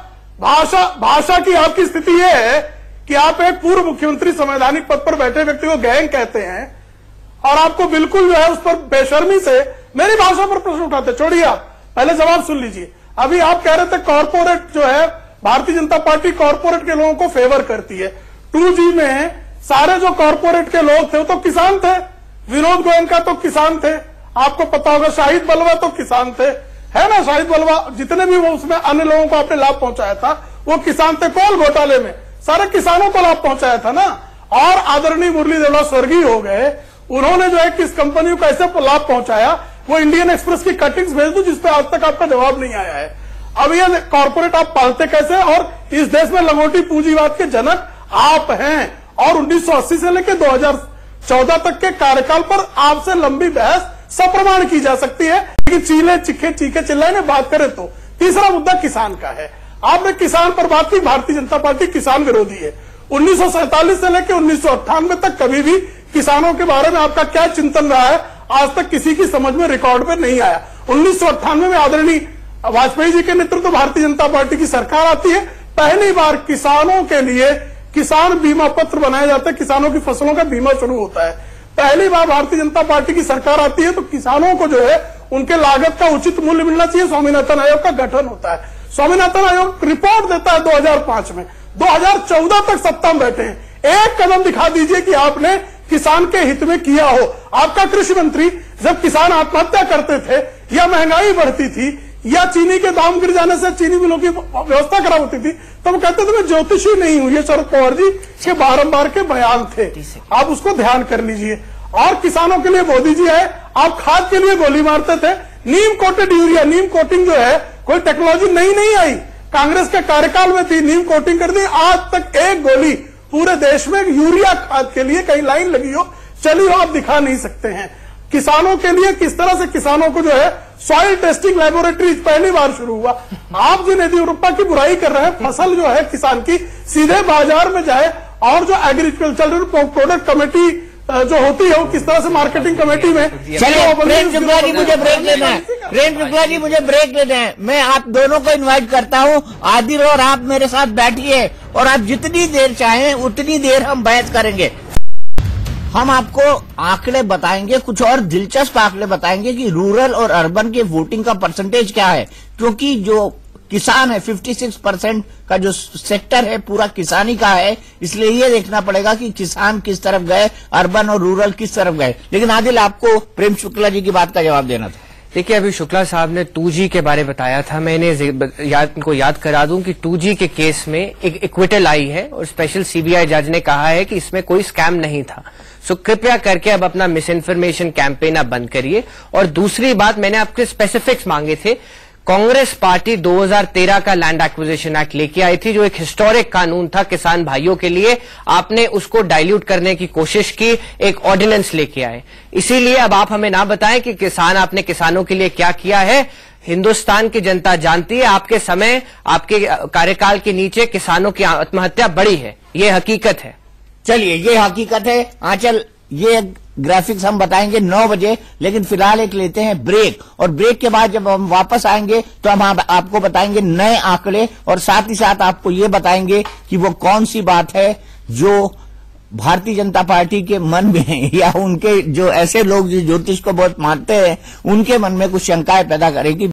भाषा की आपकी स्थिति ये है कि आप एक पूर्व मुख्यमंत्री संवैधानिक पद पर बैठे व्यक्ति को गैंग कहते हैं और आपको बिल्कुल जो है उस पर बेशर्मी से मेरी भाषा पर प्रश्न उठाते। छोड़िए, आप पहले जवाब सुन लीजिए। अभी आप कह रहे थे कॉर्पोरेट जो है भारतीय जनता पार्टी कॉर्पोरेट के लोगों को फेवर करती है। 2G में सारे जो कॉर्पोरेट के लोग थे वो तो किसान थे। विनोद गोयनका तो किसान थे, आपको पता होगा। शाहिद बलवा तो किसान थे, है ना। शाहिद बलवा जितने भी वो उसमें अन्य लोगों को आपने लाभ पहुंचाया था वो किसान थे। कोल घोटाले में सारे किसानों को लाभ पहुंचाया था ना। और आदरणीय मुरली देवड़ा स्वर्गीय हो गए, उन्होंने जो है किस कंपनी को कैसे लाभ पहुंचाया वो इंडियन एक्सप्रेस की कटिंग्स भेज दो जिसपे आज तक आपका जवाब नहीं आया है। अब ये कॉर्पोरेट आप पालते कैसे? और इस देश में लंगोटी पूंजीवाद के जनक आप हैं और 1980 से लेकर 2014 तक के कार्यकाल पर आपसे लंबी बहस सप्रमाण की जा सकती है, लेकिन चीले चिखे चीखे चिल्लाए ने बात करें तो। तीसरा मुद्दा किसान का है। आपने किसान पर बात की, भारतीय जनता पार्टी किसान विरोधी है। 1947 से लेकर 1998 तक कभी भी किसानों के बारे में आपका क्या चिंतन रहा है आज तक किसी की समझ में रिकॉर्ड में नहीं आया। 1998 में आदरणीय वाजपेयी जी के नेतृत्व भारतीय जनता पार्टी की सरकार आती है। पहली बार किसानों के लिए किसान बीमा पत्र बनाए जाते हैं, किसानों की फसलों का बीमा शुरू होता है। पहली बार भारतीय जनता पार्टी की सरकार आती है तो किसानों को जो है उनके लागत का उचित मूल्य मिलना चाहिए। स्वामीनाथन आयोग का गठन होता है। स्वामीनाथन आयोग रिपोर्ट देता है 2005 में, 2014 तक सत्ता में बैठे हैं। एक कदम दिखा दीजिए कि आपने किसान के हित में किया हो। आपका कृषि मंत्री जब किसान आत्महत्या करते थे या महंगाई बढ़ती थी या चीनी के दाम गिर जाने से चीनी मिलों की व्यवस्था खराब होती थी तब कहते थे मैं ज्योतिषी नहीं हूं। ये शरद पवार जी के बारंबार के बयान थे, आप उसको ध्यान कर लीजिए। और किसानों के लिए मोदी जी है, आप खाद के लिए गोली मारते थे। नीम कोटेड यूरिया, नीम कोटिंग जो है कोई टेक्नोलॉजी नई नहीं आई, कांग्रेस के कार्यकाल में थी, नीम कोटिंग कर दी। आज तक एक गोली पूरे देश में यूरिया खाद के लिए कहीं लाइन लगी हो चली हो आप दिखा नहीं सकते हैं। किसानों के लिए किस तरह से किसानों को जो है सॉइल टेस्टिंग लेबोरेटरी पहली बार शुरू हुआ। आप जिन येदियुरप्पा की बुराई कर रहे हैं, फसल जो है किसान की सीधे बाजार में जाए और जो एग्रीकल्चरल प्रोडक्ट कमेटी जो होती है वो किस तरह से मार्केटिंग कमेटी में। चलिए प्रेम शुक्ला जी मुझे ब्रेक लेना है, प्रेम शुक्ला जी मुझे ब्रेक लेना है। मैं आप दोनों को इनवाइट करता हूँ, आदिल और आप मेरे साथ बैठिए और आप जितनी देर चाहें उतनी देर हम बहस करेंगे। हम आपको आंकड़े बताएंगे, कुछ और दिलचस्प आंकड़े बताएंगे कि रूरल और अर्बन के वोटिंग का परसेंटेज क्या है, क्योंकि जो किसान है 56% का जो सेक्टर है पूरा किसानी का है, इसलिए ये देखना पड़ेगा कि किसान किस तरफ गए, अर्बन और रूरल किस तरफ गए। लेकिन आदिल आपको प्रेम शुक्ला जी की बात का जवाब देना था। देखिए, अभी शुक्ला साहब ने 2G के बारे बताया था, मैंने इनको याद करा दूं कि 2G के केस में एक इक्विटल आई है और स्पेशल सीबीआई जज ने कहा है कि इसमें कोई स्कैम नहीं था। सो कृपया करके अब अपना मिस इन्फॉर्मेशन कैंपेन आप बंद करिए। और दूसरी बात, मैंने आपके स्पेसिफिक्स मांगे थे। कांग्रेस पार्टी 2013 का लैंड एक्विजिशन एक्ट लेके आई थी जो एक हिस्टोरिक कानून था किसान भाइयों के लिए। आपने उसको डाइल्यूट करने की कोशिश की, एक ऑर्डिनेंस लेके आए। इसीलिए अब आप हमें ना बताएं कि आपने किसानों के लिए क्या किया है। हिंदुस्तान की जनता जानती है आपके समय, आपके कार्यकाल के नीचे किसानों की आत्महत्या बढ़ी है, ये हकीकत है। चलिए, ये हकीकत है। आंचल, ये ग्राफिक्स हम बताएंगे 9 बजे, लेकिन फिलहाल एक लेते हैं ब्रेक और ब्रेक के बाद जब हम वापस आएंगे तो हम आपको बताएंगे नए आंकड़े और साथ ही साथ आपको ये बताएंगे कि वो कौन सी बात है जो भारतीय जनता पार्टी के मन में या उनके जो ऐसे लोग जो ज्योतिष को बहुत मानते हैं उनके मन में कुछ शंकाएं पैदा करेगी।